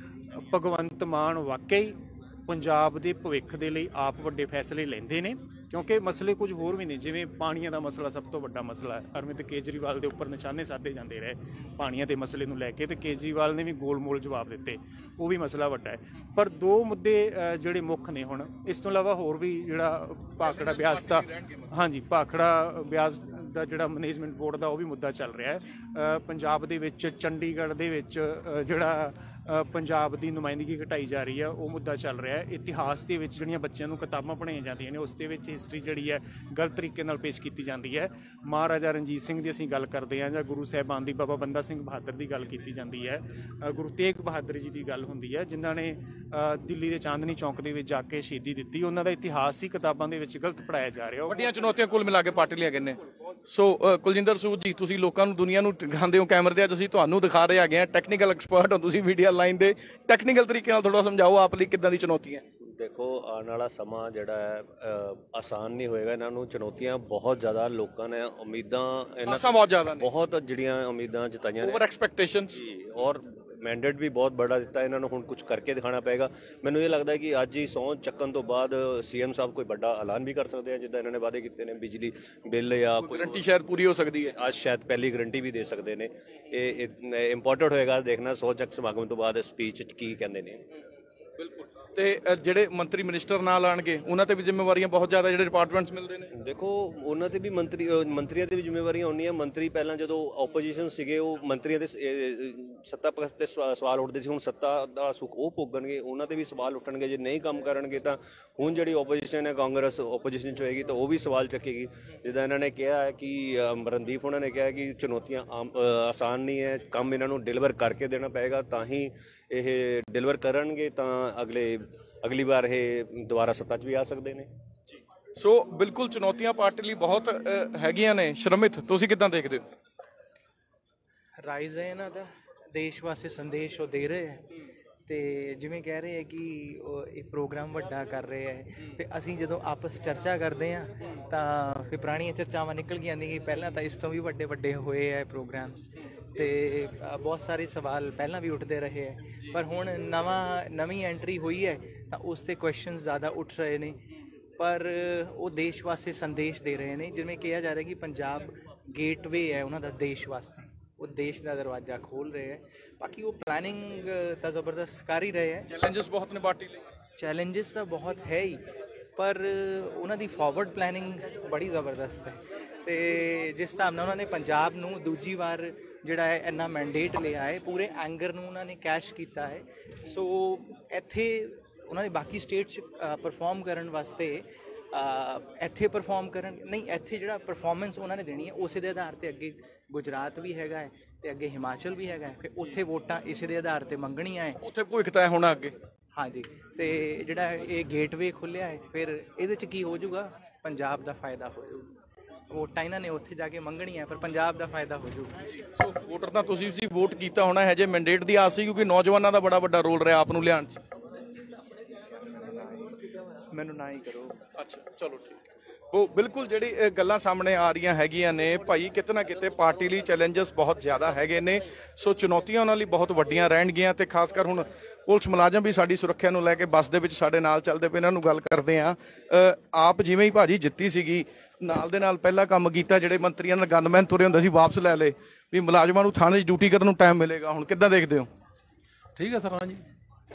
ਭਗਵੰਤ ਮਾਨ ਵਾਕਈ ਪੰਜਾਬ ਦੇ ਭਵਿੱਖ ਦੇ ਲਈ ਆਪ ਵੱਡੇ ਫੈਸਲੇ ਲੈਂਦੇ ਨੇ? ਕਿਉਂਕਿ ਮਸਲੇ ਕੁਝ ਹੋਰ ਵੀ ਨੇ, ਜਿਵੇਂ ਪਾਣੀਆਂ ਦਾ ਮਸਲਾ ਸਭ ਤੋਂ ਵੱਡਾ ਮਸਲਾ ਹੈ। ਅਰਵਿੰਦ ਕੇਜਰੀਵਾਲ ਦੇ ਉੱਪਰ ਨਿਸ਼ਾਨੇ ਸਾਧੇ ਜਾਂਦੇ ਰਹੇ ਪਾਣੀਆਂ ਦੇ ਮਸਲੇ ਨੂੰ ਲੈ ਕੇ, ਤੇ ਕੇਜਰੀਵਾਲ ਨੇ ਵੀ ਗੋਲ-ਮੋਲ ਜਵਾਬ ਦਿੱਤੇ, ਉਹ ਵੀ ਮਸਲਾ ਵੱਡਾ ਹੈ। ਪਰ ਦੋ ਮੁੱਦੇ ਜਿਹੜੇ ਮੁੱਖ ਨੇ ਹੁਣ, ਇਸ ਤੋਂ ਇਲਾਵਾ ਹੋਰ ਵੀ ਜਿਹੜਾ ਭਾਖੜਾ ਬਿਆਸ ਦਾ, ਹਾਂਜੀ ਭਾਖੜਾ ਬਿਆਸ ਦਾ ਜਿਹੜਾ ਮੈਨੇਜਮੈਂਟ ਬੋਰਡ ਦਾ ਉਹ ਵੀ ਮੁੱਦਾ ਚੱਲ ਰਿਹਾ ਹੈ। ਪੰਜਾਬ ਦੇ ਵਿੱਚ ਚੰਡੀਗੜ੍ਹ ਦੇ ਵਿੱਚ ਜਿਹੜਾ ਪੰਜਾਬ ਦੀ ਨੁਮਾਇੰਦਗੀ ਘਟਾਈ ਜਾ ਰਹੀ ਹੈ ਉਹ ਮੁੱਦਾ ਚੱਲ ਰਿਹਾ ਹੈ। ਇਤਿਹਾਸ ਦੇ ਵਿੱਚ ਜਿਹੜੀਆਂ ਬੱਚਿਆਂ ਨੂੰ ਕਿਤਾਬਾਂ ਪੜ੍ਹਾਈਆਂ ਜਾਂਦੀਆਂ ਨੇ ਉਸ ਦੇ ਵਿੱਚ ਹਿਸਟਰੀ ਜਿਹੜੀ ਹੈ ਗਲਤ ਤਰੀਕੇ ਨਾਲ ਪੇਸ਼ ਕੀਤੀ ਜਾਂਦੀ ਹੈ। ਮਹਾਰਾਜਾ ਰਣਜੀਤ ਸਿੰਘ ਦੀ ਅਸੀਂ ਗੱਲ ਕਰਦੇ ਹਾਂ ਜਾਂ ਗੁਰੂ ਸਾਹਿਬਾਨ ਦੀ, ਬਾਬਾ ਬੰਦਾ ਸਿੰਘ ਬਹਾਦਰ ਦੀ ਗੱਲ ਕੀਤੀ ਜਾਂਦੀ ਹੈ, ਗੁਰੂ ਤੇਗ ਬਹਾਦਰ ਜੀ ਦੀ ਗੱਲ ਹੁੰਦੀ ਹੈ, ਜਿਨ੍ਹਾਂ ਨੇ ਦਿੱਲੀ ਦੇ ਚਾਂਦਨੀ ਚੌਂਕ ਦੇ ਵਿੱਚ ਜਾ ਕੇ ਸ਼ਹੀਦੀ ਦਿੱਤੀ। ਉਹਨਾਂ ਦਾ ਇਤਿਹਾਸ ਹੀ ਕਿਤਾਬਾਂ ਦੇ ਵਿੱਚ ਗਲਤ ਪੜ੍ਹਾਇਆ ਜਾ ਰਿਹਾ। ਵੱਡੀਆਂ ਚੁਣੌਤੀਆਂ ਕੁੱਲ ਮਿਲਾ ਕੇ ਪਾਰਟੀ ਲਿਆ ਗਏ ਨੇ। ਸੋ ਕੁਲਜਿੰਦਰ ਸੂਦ ਜੀ, ਤੁਸੀਂ ਲੋਕਾਂ ਨੂੰ, ਦੁਨੀਆ ਨੂੰ ਦਿਖਾਉਂਦੇ ਹੋ ਕੈਮਰੇ ਤੇ, ਅਸੀਂ ਤੁਹਾਨੂੰ ਦਿਖਾ ਰਹੇ ਹੈਗੇ ਆ, ਟੈਕਨੀਕਲ ਐਕਸਪਰਟ ਹੋ ਤੁਸੀਂ ਮੀਡੀਆ ਲਾਈਨ ਦੇ, ਟੈਕਨੀਕਲ ਤਰੀਕੇ ਨਾਲ ਥੋੜਾ ਸਮਝਾਓ ਆਪ ਲਈ ਕਿੱਦਾਂ ਦੀ ਚੁਣੌਤੀਆਂ? ਦੇਖੋ, ਆਉਣ ਵਾਲਾ ਸਮਾਂ ਜਿਹੜਾ ਹੈ ਆਸਾਨ ਨਹੀਂ ਹੋਏਗਾ। ਇਹਨਾਂ ਨੂੰ ਚੁਣੌਤੀਆਂ ਬਹੁਤ ਜ਼ਿਆਦਾ, ਲੋਕਾਂ ਨੇ ਉਮੀਦਾਂ ਬਹੁਤ ਜ਼ਿਆਦਾ ਨੇ, ਬਹੁਤ ਜਿਹੜੀਆਂ ਉਮੀਦਾਂ ਜਤਾਈਆਂ ਨੇ, ਓਵਰ ਐਕਸਪੈਕਟੇਸ਼ਨਸ ਜੀ, ਔਰ ਮੈਂਡੇਟ ਵੀ ਬਹੁਤ ਬੜਾ ਦਿੱਤਾ। ਇਹਨਾਂ ਨੂੰ ਹੁਣ ਕੁਝ ਕਰਕੇ ਦਿਖਾਉਣਾ ਪਏਗਾ। ਮੈਨੂੰ ਇਹ ਲੱਗਦਾ ਕਿ ਅੱਜ ਹੀ ਸਹੁੰ ਚੱਕਣ ਤੋਂ ਬਾਅਦ ਸੀਐਮ ਸਾਹਿਬ ਕੋਈ ਵੱਡਾ ਐਲਾਨ ਵੀ ਕਰ ਸਕਦੇ ਆ, ਜਿੱਦਾਂ ਇਹਨਾਂ ਨੇ ਵਾਅਦੇ ਕੀਤੇ ਨੇ, ਬਿਜਲੀ ਬਿੱਲ ਜਾਂ ਕੋਈ ਗਰੰਟੀ ਸ਼ਾਇਦ ਪੂਰੀ ਹੋ ਸਕਦੀ ਹੈ। ਅੱਜ ਸ਼ਾਇਦ ਪਹਿਲੀ ਗਰੰਟੀ ਵੀ ਦੇ ਸਕਦੇ ਨੇ। ਇਹ ਇੰਪੋਰਟੈਂਟ ਹੋਏਗਾ ਦੇਖਣਾ ਸਹੁੰ ਚੱਕ ਸਮਾਗਮ ਤੋਂ ਬਾਅਦ ਸਪੀਚ 'ਚ ਕੀ ਕਹਿੰਦੇ ਨੇ। ਬਿਲਕੁਲ। ਤੇ ਜਿਹੜੇ ਮੰਤਰੀ ਮਿਨਿਸਟਰ ਨਾਲ ਆਣਗੇ ਉਹਨਾਂ ਤੇ ਵੀ ਜ਼ਿੰਮੇਵਾਰੀਆਂ ਬਹੁਤ ਜ਼ਿਆਦਾ, ਜਿਹੜੇ ਡਿਪਾਰਟਮੈਂਟਸ ਮਿਲਦੇ ਨੇ। ਦੇਖੋ, ਉਹਨਾਂ ਤੇ ਵੀ ਮੰਤਰੀਆਂ ਤੇ ਵੀ ਜ਼ਿੰਮੇਵਾਰੀਆਂ ਹੁੰਦੀਆਂ। ਮੰਤਰੀ ਪਹਿਲਾਂ ਜਦੋਂ ਆਪੋਜੀਸ਼ਨ ਸੀਗੇ ਉਹ ਮੰਤਰੀਆਂ ਦੇ ਸੱਤਾ ਪੱਖ ਤੇ ਸਵਾਲ ਉੱਠਦੇ ਸੀ, ਹੁਣ ਸੱਤਾ ਦਾ ਸੁੱਖ ਉਹ ਭੋਗਣਗੇ, ਉਹਨਾਂ ਤੇ ਵੀ ਸਵਾਲ ਉੱਠਣਗੇ। ਜੇ ਨਹੀਂ ਕੰਮ ਕਰਨਗੇ ਤਾਂ ਹੁਣ ਜਿਹੜੀ ਆਪੋਜੀਸ਼ਨ ਹੈ, ਕਾਂਗਰਸ ਆਪੋਜੀਸ਼ਨ 'ਚ ਹੋਏਗੀ ਤਾਂ ਉਹ ਵੀ ਸਵਾਲ ਚੱਕੇਗੀ। ਜਿੱਦਾਂ ਇਹਨਾਂ ਨੇ ਕਿਹਾ ਹੈ ਕਿ ਰਣਦੀਪ ਉਹਨਾਂ ਨੇ ਕਿਹਾ ਕਿ ਚੁਣੌਤੀਆਂ ਆਸਾਨ ਨਹੀਂ ਹੈ, ਕੰਮ ਇਹਨਾਂ ਨੂੰ ਡਿਲੀਵਰ ਕਰਕੇ ਦੇਣਾ ਪਏਗਾ, ਤਾਂ ਹੀ ਇਹ ਡਿਲੀਵਰ ਕਰਨਗੇ ਤਾਂ ਅਗਲੀ ਵਾਰ ਇਹ ਦੁਬਾਰਾ ਸੱਤਾ 'ਚ ਵੀ ਆ ਸਕਦੇ ਨੇ। ਸੋ ਬਿਲਕੁਲ ਚੁਣੌਤੀਆਂ ਪਾਰਟੀ ਲਈ ਬਹੁਤ ਹੈਗੀਆਂ ਨੇ। ਸ਼ਰਮਿਤ, ਤੁਸੀਂ ਕਿੱਦਾਂ ਦੇਖਦੇ ਹੋ? ਰਾਈਜ਼ ਹੈ ਇਹਨਾਂ ਦਾ, ਦੇਸ਼ ਵਾਸਤੇ ਸੰਦੇਸ਼ ਉਹ ਦੇ ਰਹੇ ਹੈ, ਤੇ ਜਿਵੇਂ ਕਹਿ ਰਹੇ ਹੈ ਕਿ ਇਹ ਪ੍ਰੋਗਰਾਮ ਵੱਡਾ ਕਰ ਰਹੇ ਹੈ, ਤੇ ਅਸੀਂ ਜਦੋਂ ਆਪਸ ਚਰਚਾ ਕਰਦੇ ਹਾਂ ਤਾਂ ਫਿਰ ਪੁਰਾਣੀਆਂ ਚਰਚਾਵਾਂ ਨਿਕਲ ਗਈਆਂ ਨੇ ਕਿ ਪਹਿਲਾਂ ਤਾਂ ਇਸ ਤੋਂ ਵੀ ਵੱਡੇ ਵੱਡੇ ਹੋਏ ਹੈ ਪ੍ਰੋਗਰਾਮਸ, ਤੇ ਬਹੁਤ ਸਾਰੇ ਸਵਾਲ ਪਹਿਲਾਂ ਵੀ ਉੱਠਦੇ ਰਹੇ ਹੈ। ਪਰ ਹੁਣ ਨਵੀਂ ਐਂਟਰੀ ਹੋਈ ਹੈ ਤਾਂ ਉਸ 'ਤੇ ਕੁਐਸਚਨ ਜ਼ਿਆਦਾ ਉੱਠ ਰਹੇ ਨੇ, ਪਰ ਉਹ ਦੇਸ਼ ਵਾਸਤੇ ਸੰਦੇਸ਼ ਦੇ ਰਹੇ ਨੇ। ਜਿਵੇਂ ਕਿਹਾ ਜਾ ਰਿਹਾ ਕਿ ਪੰਜਾਬ ਗੇਟਵੇ ਹੈ ਉਹਨਾਂ ਦਾ ਦੇਸ਼ ਵਾਸਤੇ, ਉਹ ਦੇਸ਼ ਦਾ ਦਰਵਾਜ਼ਾ ਖੋਲ ਰਹੇ ਹੈ। ਬਾਕੀ ਉਹ ਪਲੈਨਿੰਗ ਤਾਂ ਜ਼ਬਰਦਸਤ ਕਰ ਹੀ ਰਹੇ ਹੈ। ਚੈਲੰਜਸ ਬਹੁਤ ਨੇ ਪਾਰਟੀ ਲਈ, ਚੈਲੰਜਸ ਤਾਂ ਬਹੁਤ ਹੈ ਹੀ, ਪਰ ਉਹਨਾਂ ਦੀ ਫਾਰਵਰਡ ਪਲੈਨਿੰਗ ਬੜੀ ਜ਼ਬਰਦਸਤ ਹੈ। ਤੇ ਜਿਸ ਹਿਸਾਬ ਨਾਲ ਉਹਨਾਂ ਨੇ ਪੰਜਾਬ ਨੂੰ ਦੂਜੀ ਵਾਰ ਜਿਹੜਾ ਹੈ ਇੰਨਾ ਮੈਂਡੇਟ ਲਿਆ ਹੈ, ਪੂਰੇ ਐਂਗਰ ਨੂੰ ਉਹਨਾਂ ਨੇ ਕੈਸ਼ ਕੀਤਾ ਹੈ। ਸੋ ਇੱਥੇ ਉਹਨਾਂ ਨੇ ਬਾਕੀ ਸਟੇਟ 'ਚ ਪਰਫਾਰਮ ਕਰਨ ਵਾਸਤੇ ਇੱਥੇ ਪਰਫਾਰਮ ਕਰਨ ਨਹੀਂ, ਇੱਥੇ ਜਿਹੜਾ ਪਰਫਾਰਮੈਂਸ ਉਹਨਾਂ ਨੇ ਦੇਣੀ ਹੈ ਉਸੇ ਦੇ ਆਧਾਰ 'ਤੇ ਅੱਗੇ ਗੁਜਰਾਤ ਵੀ ਹੈਗਾ ਹੈ ਤੇ ਅੱਗੇ ਹਿਮਾਚਲ ਵੀ ਹੈਗਾ ਹੈ, ਫਿਰ ਉੱਥੇ ਵੋਟਾਂ ਇਸੇ ਦੇ ਆਧਾਰ 'ਤੇ ਮੰਗਣੀਆਂ ਹੈ, ਉੱਥੇ ਭਵਿੱਖ ਤੈਅ ਹੋਣਾ ਅੱਗੇ। ਹਾਂਜੀ, ਤੇ ਜਿਹੜਾ ਇਹ ਗੇਟਵੇ ਖੁੱਲ੍ਹਿਆ ਹੈ, ਫਿਰ ਇਹਦੇ 'ਚ ਕੀ ਹੋ ਜਾਊਗਾ, ਪੰਜਾਬ ਦਾ ਫਾਇਦਾ ਹੋ ਜਾਊਗਾ। ਵੋਟਾਂ ਇਹਨਾਂ ਨੇ ਉੱਥੇ ਜਾ ਕੇ ਮੰਗਣੀਆਂ, ਪਰ ਪੰਜਾਬ ਦਾ ਫਾਇਦਾ ਹੋ ਜਾਊਗਾ। ਸੋ ਵੋਟਰ ਤਾਂ ਤੁਸੀਂ ਸੀ, ਵੋਟ ਕੀਤਾ ਹੋਣਾ ਹੈ, ਜੇ ਮੈਂਡੇਟ ਦੀ ਆਸ ਸੀ, ਕਿਉਂਕਿ ਨੌਜਵਾਨਾਂ ਦਾ ਬੜਾ ਵੱਡਾ ਰੋਲ ਰਿਹਾ ਆਪ ਨੂੰ ਲਿਆਉਣ 'ਚ। ਮੈਨੂੰ ਨਾ ਹੀ ਕਰੋ। ਅੱਛਾ, ਚਲੋ ਠੀਕ ਹੈ। ਉਹ ਬਿਲਕੁਲ ਜਿਹੜੀ ਗੱਲਾਂ ਸਾਹਮਣੇ ਆ ਰਹੀਆਂ ਹੈਗੀਆਂ ਨੇ ਭਾਈ, ਕਿਤੇ ਨਾ ਕਿਤੇ ਪਾਰਟੀ ਲਈ ਚੈਲੰਜਸ ਬਹੁਤ ਜ਼ਿਆਦਾ ਹੈਗੇ ਨੇ। ਸੋ ਚੁਣੌਤੀਆਂ ਉਹਨਾਂ ਲਈ ਬਹੁਤ ਵੱਡੀਆਂ ਰਹਿਣਗੀਆਂ ਤੇ ਖਾਸ ਕਰ ਹੁਣ ਪੁਲਿਸ ਮੁਲਾਜ਼ਮ ਵੀ ਸਾਡੀ ਸੁਰੱਖਿਆ ਨੂੰ ਲੈ ਕੇ ਬੱਸ ਦੇ ਵਿੱਚ ਸਾਡੇ ਨਾਲ ਚੱਲਦੇ ਪਏ, ਇਹਨਾਂ ਨੂੰ ਗੱਲ ਕਰਦੇ ਆ। ਆਪ ਜਿਵੇਂ ਹੀ ਭਾਜੀ ਜਿੱਤੀ ਸੀਗੀ, ਨਾਲ ਦੇ ਨਾਲ ਪਹਿਲਾ ਕੰਮ ਕੀਤਾ, ਜਿਹੜੇ ਮੰਤਰੀਆਂ ਨਾਲ ਗਨਮੈਨ ਤੁਰੇ ਹੁੰਦੇ ਸੀ ਵਾਪਸ ਲੈ ਲਏ, ਵੀ ਮੁਲਾਜ਼ਮਾਂ ਨੂੰ ਥਾਣੇ 'ਚ ਡਿਊਟੀ ਕਰਨ ਨੂੰ ਟਾਈਮ ਮਿਲੇਗਾ। ਹੁਣ ਕਿੱਦਾਂ ਦੇਖਦੇ ਹੋ? ਠੀਕ ਹੈ ਸਰ। ਹਾਂਜੀ,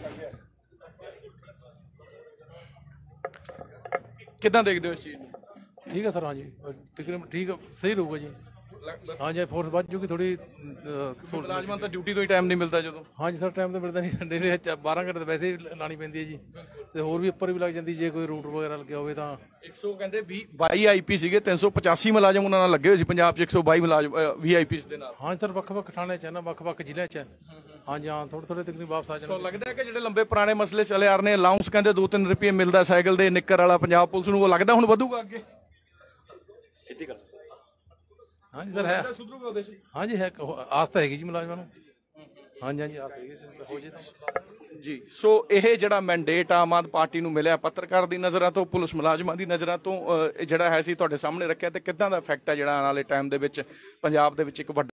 ਕਿੱਦਾਂ ਦੇਖਦੇ ਹੋ ਇਸ ਚੀਜ਼ ਨੂੰ? ਠੀਕ ਹੈ ਸਰ। ਹਾਂਜੀ, ਤਕਰੀਬਨ ਠੀਕ, ਸਹੀ ਰਹੂਗਾ ਜੀ। ਹਾਂਜੀ, ਫੋਰਸ ਵੱਧ ਜੂਗੀ ਥੋੜੀ। ਮੁਲਾਜ਼ਮਾਂ ਤਾਂ ਡਿਊਟੀ ਤੋਂ ਹੀ ਟਾਈਮ ਨਹੀਂ ਮਿਲਦਾ ਜਦੋਂ। ਹਾਂਜੀ ਸਰ, ਟਾਈਮ ਤਾਂ ਮਿਲਦਾ ਨਹੀਂ, ਡੇਲੀ 12 ਘੰਟੇ ਤਾਂ ਵੈਸੇ ਹੀ ਲਾਣੀ ਪੈਂਦੀ ਹੈ ਜੀ, ਤੇ ਹੋਰ ਵੀ ਉੱਪਰ ਵੀ ਲੱਗ ਜਾਂਦੀ ਜੇ ਕੋਈ ਰੂਟ ਵਗੈਰਾ ਲੱਗਿਆ ਹੋਵੇ ਤਾਂ। 100 ਕਹਿੰਦੇ 22 ਆਈਪੀ ਸੀਗੇ, 385 ਮੁਲਾਜ਼ਮ ਉਹਨਾਂ ਨਾਲ ਲੱਗੇ ਹੋਏ ਸੀ ਪੰਜਾਬ 'ਚ, 122 ਮੁਲਾਜ਼ਮ ਵੀਆਈਪੀ ਦੇ ਨਾਲ। ਹਾਂਜੀ ਸਰ, ਵੱਖ-ਵੱਖ ਥਾਣੇ 'ਚ ਨਾ, ਵੱਖ-ਵੱਖ ਜ਼ਿਲ੍ਹਿਆਂ 'ਚ। ਹਾਂਜੀ ਹਾਂ, ਥੋੜੇ ਤਕਰੀਬਨ ਵਾਪਸ ਆ ਜਾਣ। ਸੋ ਲੱਗਦਾ ਹੈ ਕਿ ਜਿਹੜੇ ਲੰਬੇ ਪੁਰਾਣੇ ਮਸਲੇ ਚੱਲੇ ਆ ਰਹੇ ਨੇ, ਅਲਾਊਂਸ ਕਹਿੰਦੇ 2-3 ਰੁਪਏ ਮਿਲਦਾ ਸਾਈਕਲ ਦੇ, ਨਿੱਕਰ ਵਾਲਾ ਪੰਜਾਬ ਪੁਲਿਸ ਨੂੰ, ਉਹ ਲੱਗਦਾ ਹੁਣ ਵਧੂਗਾ ਅੱਗੇ? ਹਾਂਜੀ ਸਰ, ਹੈ। ਹਾਂਜੀ ਹੈ, ਆਸ ਤਾਂ ਹੈਗੀ ਜੀ ਮੁਲਾਜ਼ਮਾਂ ਨੂੰ। ਹਾਂਜੀ ਹਾਂਜੀ, ਆਸ ਹੈਗੀ ਹੋ ਜੇ ਜੀ। ਸੋ ਇਹ ਜਿਹੜਾ ਮੈਂਡੇਟ ਆਮ ਆਦਮੀ ਪਾਰਟੀ ਨੂੰ ਮਿਲਿਆ, ਪੱਤਰਕਾਰ ਦੀ ਨਜ਼ਰਾਂ ਤੋਂ, ਪੁਲਿਸ ਮੁਲਾਜ਼ਮਾਂ ਦੀ ਨਜ਼ਰਾਂ ਤੋਂ ਜਿਹੜਾ ਹੈ ਸੀ ਤੁਹਾਡੇ ਸਾਹਮਣੇ ਰੱਖਿਆ, ਤੇ ਕਿੱਦਾਂ ਦਾ ਇਫੈਕਟ ਹੈ ਜਿਹੜਾ ਆਉਣ ਵਾਲੇ ਟਾਈਮ ਦੇ ਵਿੱਚ ਪੰਜਾਬ ਦੇ ਵਿੱਚ ਇੱਕ ਵੱਡਾ